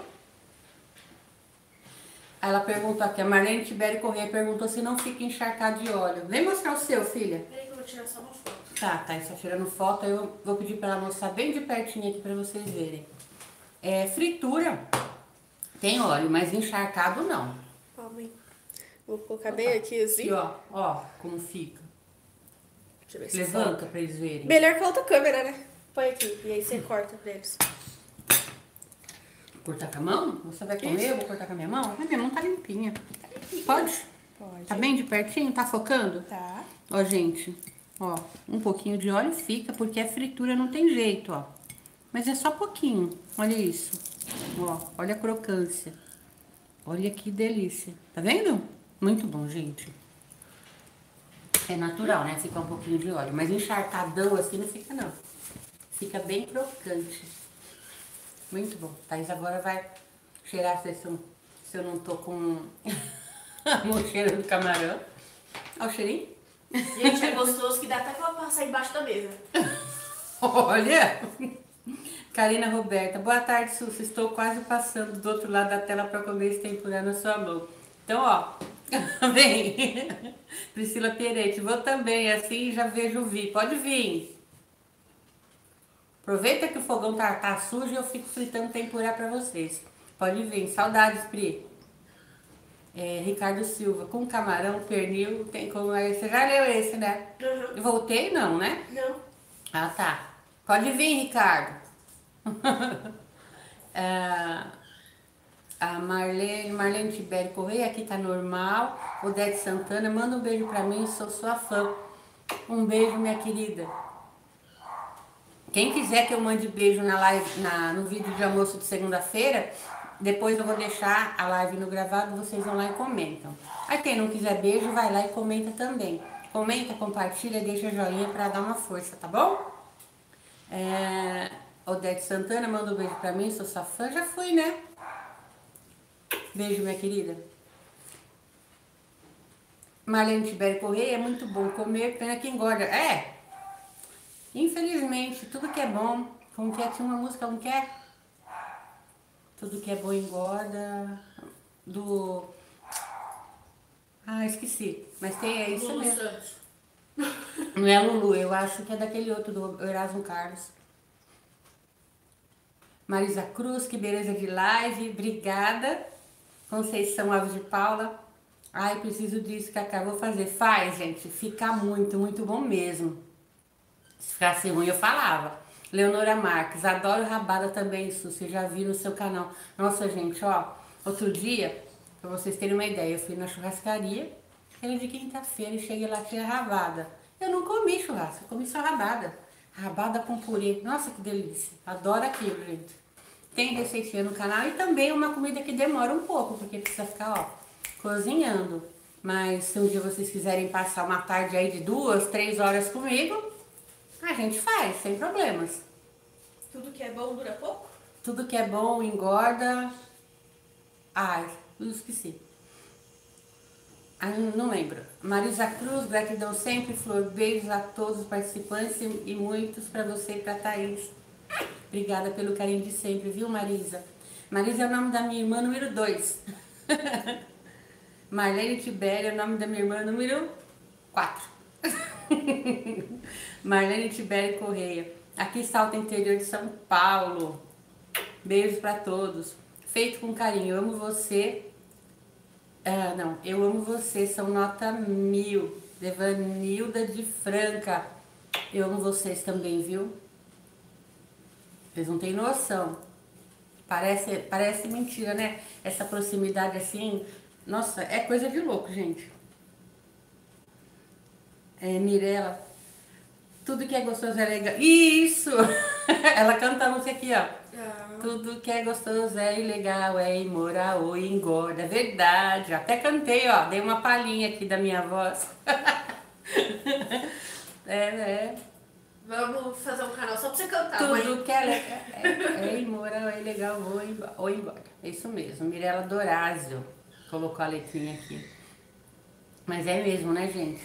Ela perguntou aqui, a Marlene Tibério Correia perguntou se não fica encharcado de óleo. Vem mostrar o seu, filha. Peraí que eu vou tirar só uma foto. Tá, está tirando foto, eu vou pedir para ela mostrar bem de pertinho aqui para vocês verem. É, fritura tem óleo, mas encharcado não. Calma aí. Vou colocar bem aqui assim. E ó, como fica. Deixa eu ver se Levanta para eles verem. melhor que a outra câmera, né? Põe aqui. E aí você corta pra eles. Cortar com a mão? Você vai comer? Isso. Eu vou cortar com a minha mão? A minha mão tá limpinha. Pode? Pode. Tá bem de pertinho? Tá focando? Tá. Ó, gente, ó, um pouquinho de óleo fica, porque a fritura não tem jeito, ó. Mas é só pouquinho, olha isso. Ó, olha a crocância. Olha que delícia. Tá vendo? Muito bom, gente. É natural, né? Fica um pouquinho de óleo. Mas encharcadão assim não fica, não. Fica bem crocante. Muito bom. Thaís agora vai cheirar se eu não tô com a mocheira do camarão. Olha o cheirinho. Gente, é gostoso que dá até pra passar embaixo da mesa. Olha! Karina Roberta, boa tarde, Sussa. Estou quase passando do outro lado da tela para comer esse tempurá na sua mão. Então, ó, vem. Priscila Peretti, vou também, assim já vejo vir. Pode vir. Aproveita que o fogão tá sujo e eu fico fritando tempurá para vocês. Pode vir. Saudades, Pri. Ricardo Silva, com camarão, pernil, tem como... Você já leu esse, né? Uhum. Eu voltei, não, né? Não. Ah, tá. Pode vir, Ricardo. A Marlene Tibério Correia, aqui tá normal. Odete Santana, manda um beijo pra mim, sou sua fã. Um beijo, minha querida. Quem quiser que eu mande beijo na live, no vídeo de almoço de segunda-feira, depois eu vou deixar a live no gravado, vocês vão lá e comentam. Aí quem não quiser beijo, vai lá e comenta também. Comenta, compartilha, deixa joinha pra dar uma força, tá bom? Odete Santana, manda um beijo pra mim, sou sua fã, já fui, né? Beijo, minha querida. Marlene Tibério Correia, é muito bom comer, pena que engorda. Infelizmente, tudo que é bom, como que é? Tinha uma música, como que é? Tudo que é bom engorda, esqueci, mas é isso Lulu mesmo. Santos. Não é Lulu, eu acho que é daquele outro, do Erasmo Carlos. Marisa Cruz, que beleza de live, obrigada. Conceição Alves de Paula, ai, preciso disso, Cacá, vou fazer. Faz, gente, fica muito, muito bom mesmo. Se ficasse ruim, eu falava. Leonora Marques, adoro rabada também, Suzy, já vi no seu canal. Nossa, gente, ó, outro dia, pra vocês terem uma ideia, eu fui na churrascaria, era de quinta-feira, e cheguei lá, tinha rabada. Eu não comi churrasco, eu comi só rabada. Rabada com purê, nossa, que delícia. Adoro aquilo, gente. Tem receitinha no canal e também uma comida que demora um pouco, porque precisa ficar, ó, cozinhando. Mas se um dia vocês quiserem passar uma tarde aí de 2, 3 horas comigo, a gente faz, sem problemas. Tudo que é bom dura pouco? Tudo que é bom engorda. Ai, eu esqueci. Não lembro. Marisa Cruz, gratidão sempre, Flor. Beijos a todos os participantes e muitos para você e para Thaís. Obrigada pelo carinho de sempre, viu, Marisa? Marisa é o nome da minha irmã número 2. Marlene Tibério é o nome da minha irmã número 4. Marlene Tibério Correia. Aqui está o interior de São Paulo. Beijos para todos. Feito com carinho. Eu amo você. Eu amo você. São nota 1000. Devanilda de Franca. Eu amo vocês também, viu? Vocês não têm noção. Parece mentira, né? Essa proximidade assim. Nossa, é coisa de louco, gente. Mirella. Tudo que é gostoso é legal. Isso! Ela canta a música aqui, ó. Ah, Tudo que é gostoso é ilegal, é imoral e engorda. É verdade. Até cantei, ó. Dei uma palhinha aqui da minha voz. É. vamos fazer um canal só pra você cantar, mãe. Tudo que é imoral, é ilegal ou engorda. É isso mesmo. Mirella Dorazio colocou a letrinha aqui. Mas é mesmo, né, gente?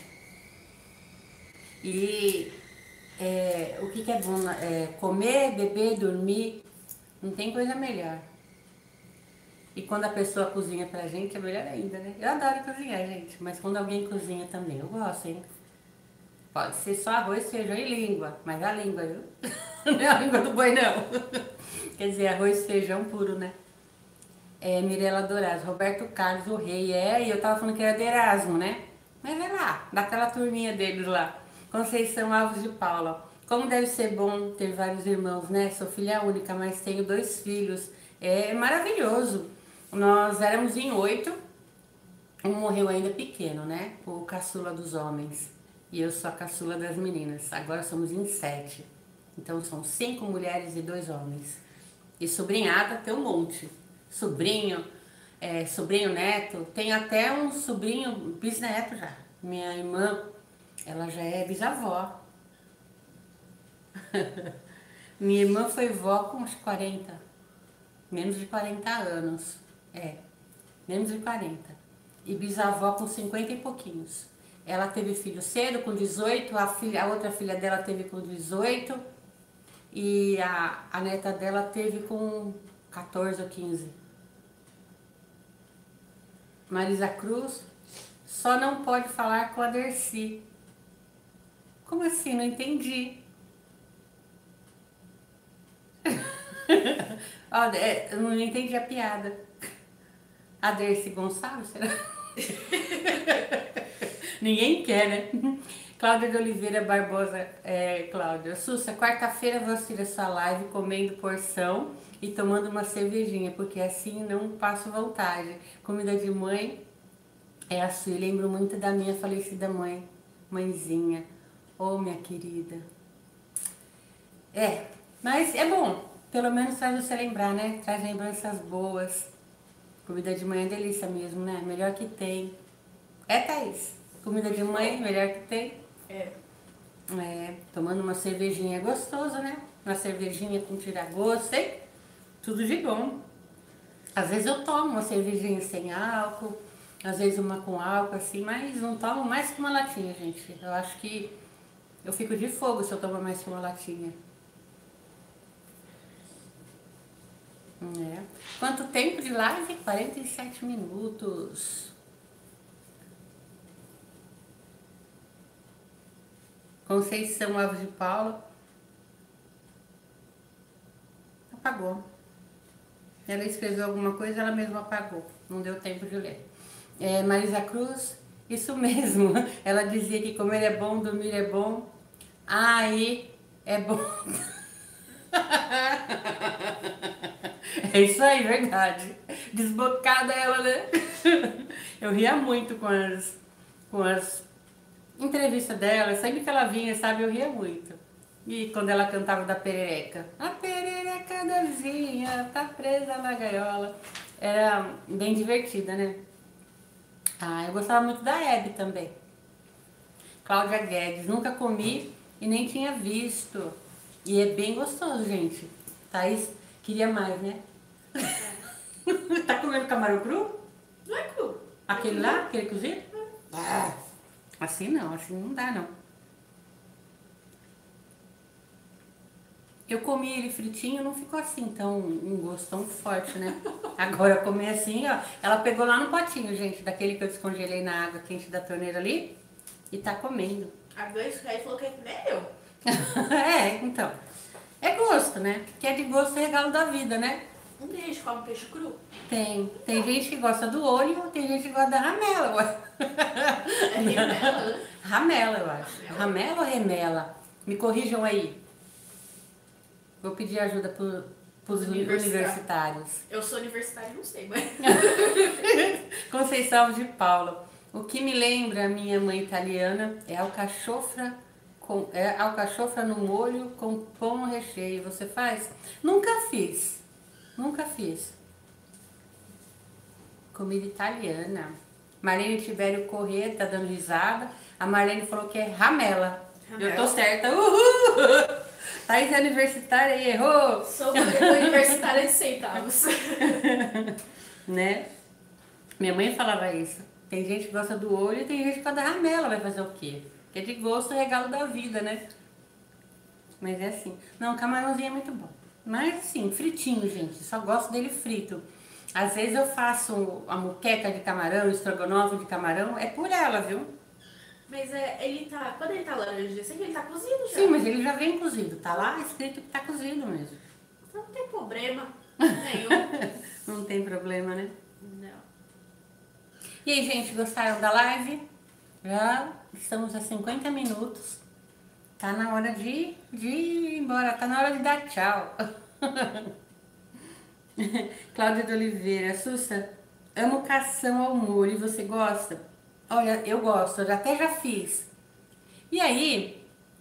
E o que é bom? Comer, beber, dormir. Não tem coisa melhor. E quando a pessoa cozinha pra gente, é melhor ainda, né? Eu adoro cozinhar, gente. Mas quando alguém cozinha também, eu gosto, hein? Pode ser só arroz, feijão e língua. Mas a língua, viu? Não é a língua do boi, não. Quer dizer, arroz, feijão puro, né? Mirella Dorazio, Roberto Carlos, o rei. E eu tava falando que era de Erasmo, né? Mas é lá, daquela turminha deles lá. Conceição Alves de Paula. Como deve ser bom ter vários irmãos, né? Sou filha única, mas tenho 2 filhos. É maravilhoso. Nós éramos em 8. Um morreu ainda pequeno, né? O caçula dos homens. E eu sou a caçula das meninas. Agora somos em 7. Então são 5 mulheres e 2 homens. E sobrinhada tem um monte. Sobrinho, sobrinho neto. Tem até um sobrinho bisneto já. Minha irmã, ela já é bisavó. Minha irmã foi vó com uns 40. Menos de 40 anos. Menos de 40. E bisavó com 50 e pouquinhos. Ela teve filho cedo, com 18, a outra filha dela teve com 18 e a neta dela teve com 14 ou 15. Marisa Cruz só não pode falar com a Dercy. Como assim? Não entendi. Eu não entendi a piada. A Dercy Gonçalves, será? Ninguém quer, né? Cláudia de Oliveira Barbosa, Cláudia. Sussa, quarta-feira vou assistir essa live comendo porção e tomando uma cervejinha, porque assim não passo vontade. Comida de mãe é a sua. Lembro muito da minha falecida mãe, mãezinha. Oh, minha querida. Mas é bom. Pelo menos faz você lembrar, né? Traz lembranças boas. Comida de mãe é delícia mesmo, né? Melhor que tem. Thaís? Comida de mãe, melhor que tem? Tomando uma cervejinha é gostoso, né? Uma cervejinha com tira-gosto, hein? Tudo de bom. Às vezes eu tomo uma cervejinha sem álcool, às vezes uma com álcool, assim, mas não tomo mais que uma latinha, gente. Eu acho que eu fico de fogo se eu tomar mais que uma latinha. Quanto tempo de live? 47 minutos. Conceição Alves de Paula. Apagou. Ela escreveu alguma coisa, ela mesma apagou. Não deu tempo de ler. Marisa Cruz, isso mesmo. Ela dizia que comer é bom, dormir é bom. Aí é bom. É isso aí, verdade. Desbocada ela, né? Eu ria muito com as entrevistas dela. Sempre que ela vinha, sabe, eu ria muito. E quando ela cantava da perereca. A perereca da vizinha tá presa na gaiola. Era bem divertida, né? Eu gostava muito da Hebe também. Cláudia Guedes. Nunca comi e nem tinha visto. E é bem gostoso, gente. Thaís queria mais, né? Tá comendo camarão cru? Não é cru. Aquele lá? Aquele cozido? Assim não dá não. Eu comi ele fritinho, não ficou assim tão, um gosto tão forte, né? Agora eu comi assim, ó. Ela pegou lá no potinho, gente, daquele que eu descongelei na água quente da torneira ali. E tá comendo. A Gleice falou que é que nem eu. Então. É gosto, né? Que é de gosto é regalo da vida, né? Não tem gente que come peixe cru? Tem. Tem gente que gosta do olho, tem gente que gosta da ramela. É remela, né? Ramela, eu acho. Ramela ou remela? Me corrijam aí. Vou pedir ajuda pros universitários. Eu sou universitária, não sei, mas... Conceição de Paula. O que me lembra a minha mãe italiana é alcachofra alcachofra no molho com pão no recheio. Você faz? Nunca fiz. Nunca fiz. Comida italiana. Marlene Tibério Corrêa tá dando risada. A Marlene falou que é ramela. Eu tô certa. Uhul! Thaís é universitária e errou. Sou universitária de centavos. Né? Minha mãe falava isso. Tem gente que gosta do olho e tem gente que gosta da ramela. Vai fazer o quê? Porque de gosto é regalo da vida, né? Mas é assim. Não, camarãozinho é muito bom. Mas assim, fritinho, gente. Só gosto dele frito. Às vezes eu faço a moqueca de camarão, estrogonofe de camarão. É por ela, viu? Mas quando ele tá laranja, eu sei que ele tá cozido já. Sim, mas ele já vem cozido. Tá lá escrito que tá cozido mesmo. Então não tem problema nenhum. Não tem problema, né? Não. E aí, gente, gostaram da live? Já estamos a 50 minutos. Tá na hora de ir embora. Tá na hora de dar tchau. Cláudia de Oliveira. Sussa, amo cação ao molho. E você gosta? Olha, eu gosto. Eu até já fiz. E aí,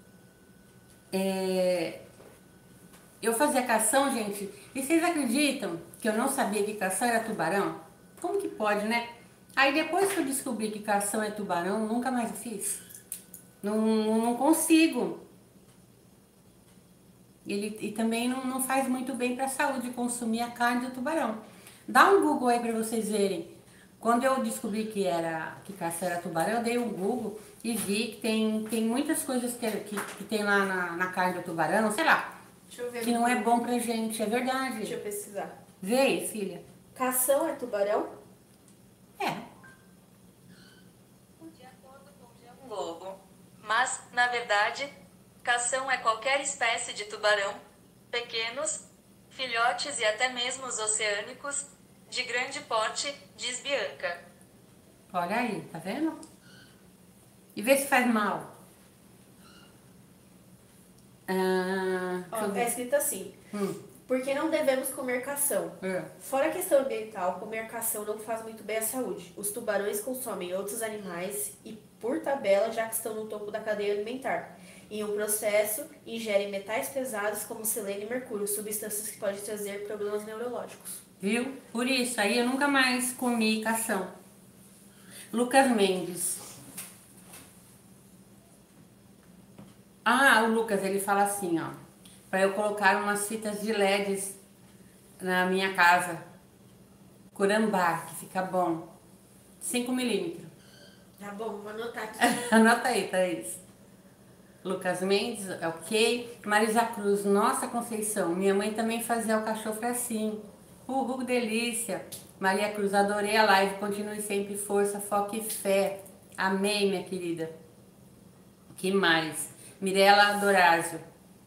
eu fazia cação, gente. E vocês acreditam que eu não sabia que cação era tubarão? Como que pode, né? Aí depois que eu descobri que cação é tubarão, nunca mais fiz. Não consigo. E também não faz muito bem para a saúde consumir a carne do tubarão. Dá um Google aí para vocês verem. Quando eu descobri que cação era tubarão, eu dei um Google e vi que tem muitas coisas que tem lá na carne do tubarão, sei lá, Deixa eu ver. que não é bom pra gente, é verdade. Deixa eu pesquisar. Vê aí, filha. Cação é tubarão? É. De acordo com Jean Lobo. Mas, na verdade, cação é qualquer espécie de tubarão, pequenos, filhotes e até mesmo os oceânicos, de grande porte, diz Bianca. Olha aí, tá vendo? E vê se faz mal. Deixa Ó, eu tá ver. escrito assim. Porque não devemos comer cação. É. Fora a questão ambiental, comer cação não faz muito bem à saúde. Os tubarões consomem outros animais e, por tabela, já que estão no topo da cadeia alimentar. Em um processo, ingerem metais pesados como selênio e mercúrio, substâncias que podem trazer problemas neurológicos. Viu? Por isso, aí eu nunca mais comi cação. Lucas Mendes. O Lucas, ele fala assim, ó. Pra eu colocar umas fitas de LEDs na minha casa. Curambá, que fica bom. 5 milímetros. Tá bom, vou anotar aqui. Anota aí, Thaís. Lucas Mendes, ok. Marisa Cruz, nossa Conceição, minha mãe também fazia alcachofra assim. Uhul, delícia. Maria Cruz, adorei a live, continue sempre, força, foco e fé. Amei, minha querida. Que mais? Mirela Dorazio.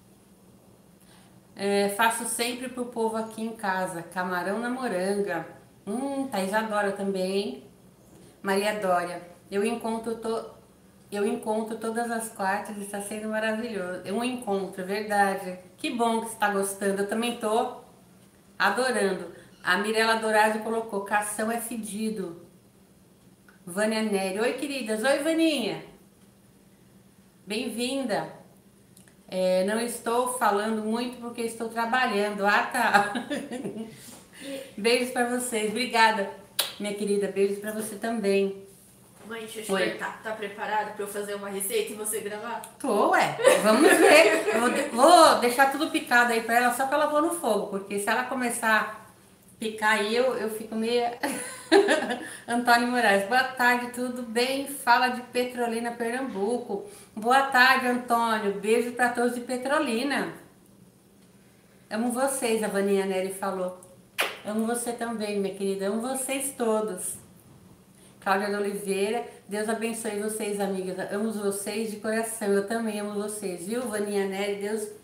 Faço sempre pro povo aqui em casa. Camarão na moranga. Thaís adora também. Maria Dória. Eu encontro todas as quartas e está sendo maravilhoso. É um encontro, é verdade. Que bom que você está gostando. Eu também tô adorando. A Mirela Dorazio colocou, cação é fedido. Vânia Nery. Oi, queridas. Oi, Vaninha. Bem-vinda. Não estou falando muito porque estou trabalhando. Tá. Beijos para vocês. Obrigada, minha querida. Beijos para você também. Mãe, deixa eu te perguntar. Tá preparada pra eu fazer uma receita e você gravar? Tô, vamos ver. Eu vou deixar tudo picado aí pra ela, só pra ela pôr no fogo, porque se ela começar a picar aí, eu fico meio... Antônio Moraes, boa tarde, tudo bem? Fala de Petrolina, Pernambuco. Boa tarde, Antônio. Beijo pra todos de Petrolina. Amo vocês, a Vaninha Nery falou. Amo você também, minha querida. Amo vocês todos. Cláudia de Oliveira, Deus abençoe vocês, amigas. Amo vocês de coração. Eu também amo vocês, viu, Vaninha Nery?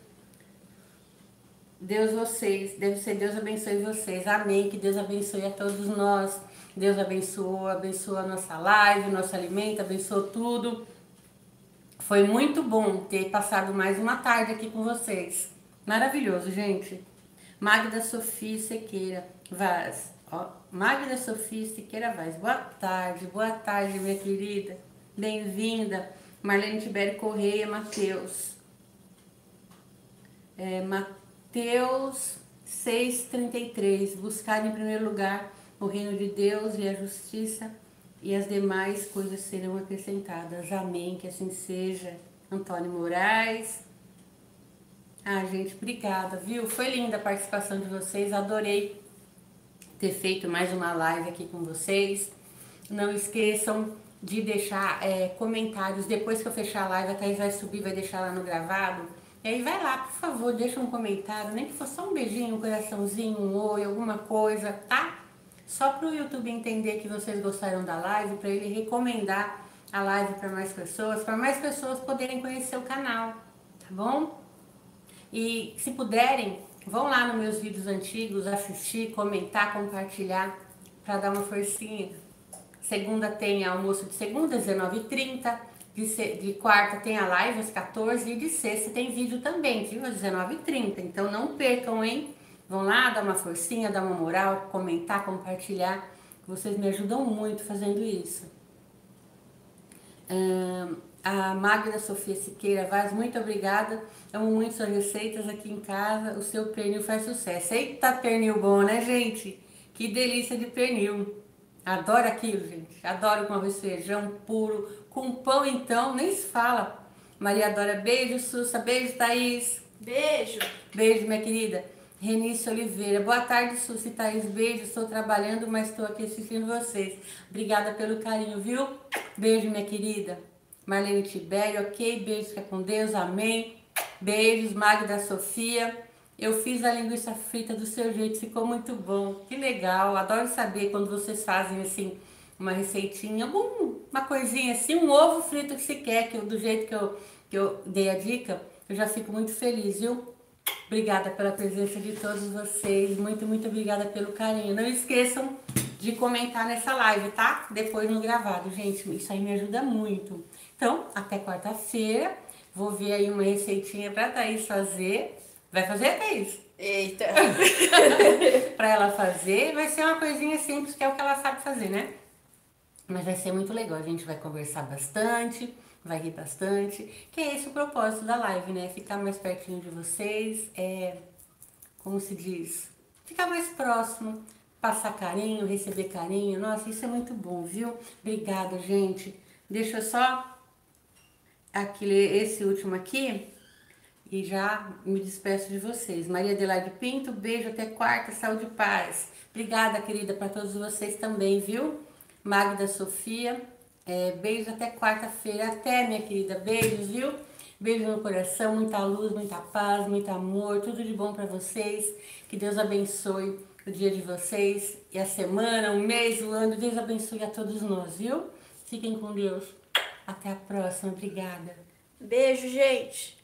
Deus vocês. Deve ser Deus abençoe vocês. Amém. Que Deus abençoe a todos nós. Deus abençoa a nossa live, o nosso alimento, abençoa tudo. Foi muito bom ter passado mais uma tarde aqui com vocês. Maravilhoso, gente. Magda Sofia Sequeira Vaz. Magda Sofia Siqueira Vaz, boa tarde, minha querida, bem-vinda. Marlene Tibério Correia, Mateus. Mateus 6,33. Buscar em primeiro lugar o reino de Deus e a justiça, e as demais coisas serão acrescentadas. Amém, que assim seja. Antônio Moraes. Gente, obrigada, viu? Foi linda a participação de vocês, adorei ter feito mais uma live aqui com vocês. Não esqueçam de deixar comentários. Depois que eu fechar a live, a Thaís vai subir, vai deixar lá no gravado. E aí vai lá, por favor, deixa um comentário, nem que for só um beijinho, um coraçãozinho, um oi, alguma coisa, tá? Só para o YouTube entender que vocês gostaram da live, para ele recomendar a live para mais pessoas poderem conhecer o canal, tá bom? E se puderem, vão lá nos meus vídeos antigos, assistir, comentar, compartilhar, para dar uma forcinha. Segunda tem almoço de segunda, 19h30, de quarta tem a live às 14h e de sexta tem vídeo também, viu? Às 19h30, então não percam, hein? Vão lá, dar uma forcinha, dar uma moral, comentar, compartilhar. Vocês me ajudam muito fazendo isso. A Magda Sofia Siqueira Vaz, muito obrigada. Amo muito suas receitas aqui em casa. O seu pernil faz sucesso. Eita, pernil bom, né, gente? Que delícia de pernil. Adoro aquilo, gente. Adoro com arroz e feijão puro. Com pão, então, nem se fala. Maria Dora, beijo, Sussa. Beijo, Thaís. Beijo. Beijo, minha querida. Renice Oliveira, boa tarde, Suzy e Thaís, beijo, estou trabalhando, mas estou aqui assistindo vocês. Obrigada pelo carinho, viu? Beijo, minha querida. Marlene Tibério, ok, beijo, fica com Deus, amém. Beijos, Magda Sofia. Eu fiz a linguiça frita do seu jeito, ficou muito bom. Que legal, adoro saber quando vocês fazem assim, uma receitinha, uma coisinha assim, um ovo frito que se quer, do jeito que eu dei a dica, eu já fico muito feliz, viu? Obrigada pela presença de todos vocês, muito, muito obrigada pelo carinho. Não esqueçam de comentar nessa live, tá? Depois no gravado, gente, isso aí me ajuda muito. Então, até quarta-feira, vou ver aí uma receitinha pra Thaís fazer. Vai fazer, Thaís? Eita! Pra ela fazer, vai ser uma coisinha simples, que é o que ela sabe fazer, né? Mas vai ser muito legal, a gente vai conversar bastante, vai rir bastante, que é esse o propósito da live, né? Ficar mais pertinho de vocês, como se diz, ficar mais próximo, passar carinho, receber carinho. Nossa, isso é muito bom, viu? Obrigada, gente. Deixa eu só ler esse último aqui e já me despeço de vocês. Maria Adelaide Pinto, beijo, até quarta, saúde e paz. Obrigada, querida, para todos vocês também, viu? Magda Sofia, beijo até quarta-feira. Até, minha querida, beijos, viu? Beijo no coração, muita luz, muita paz, muito amor, tudo de bom para vocês. Que Deus abençoe o dia de vocês e a semana, o mês, o ano. Deus abençoe a todos nós, viu? Fiquem com Deus. Até a próxima. Obrigada. Beijo, gente.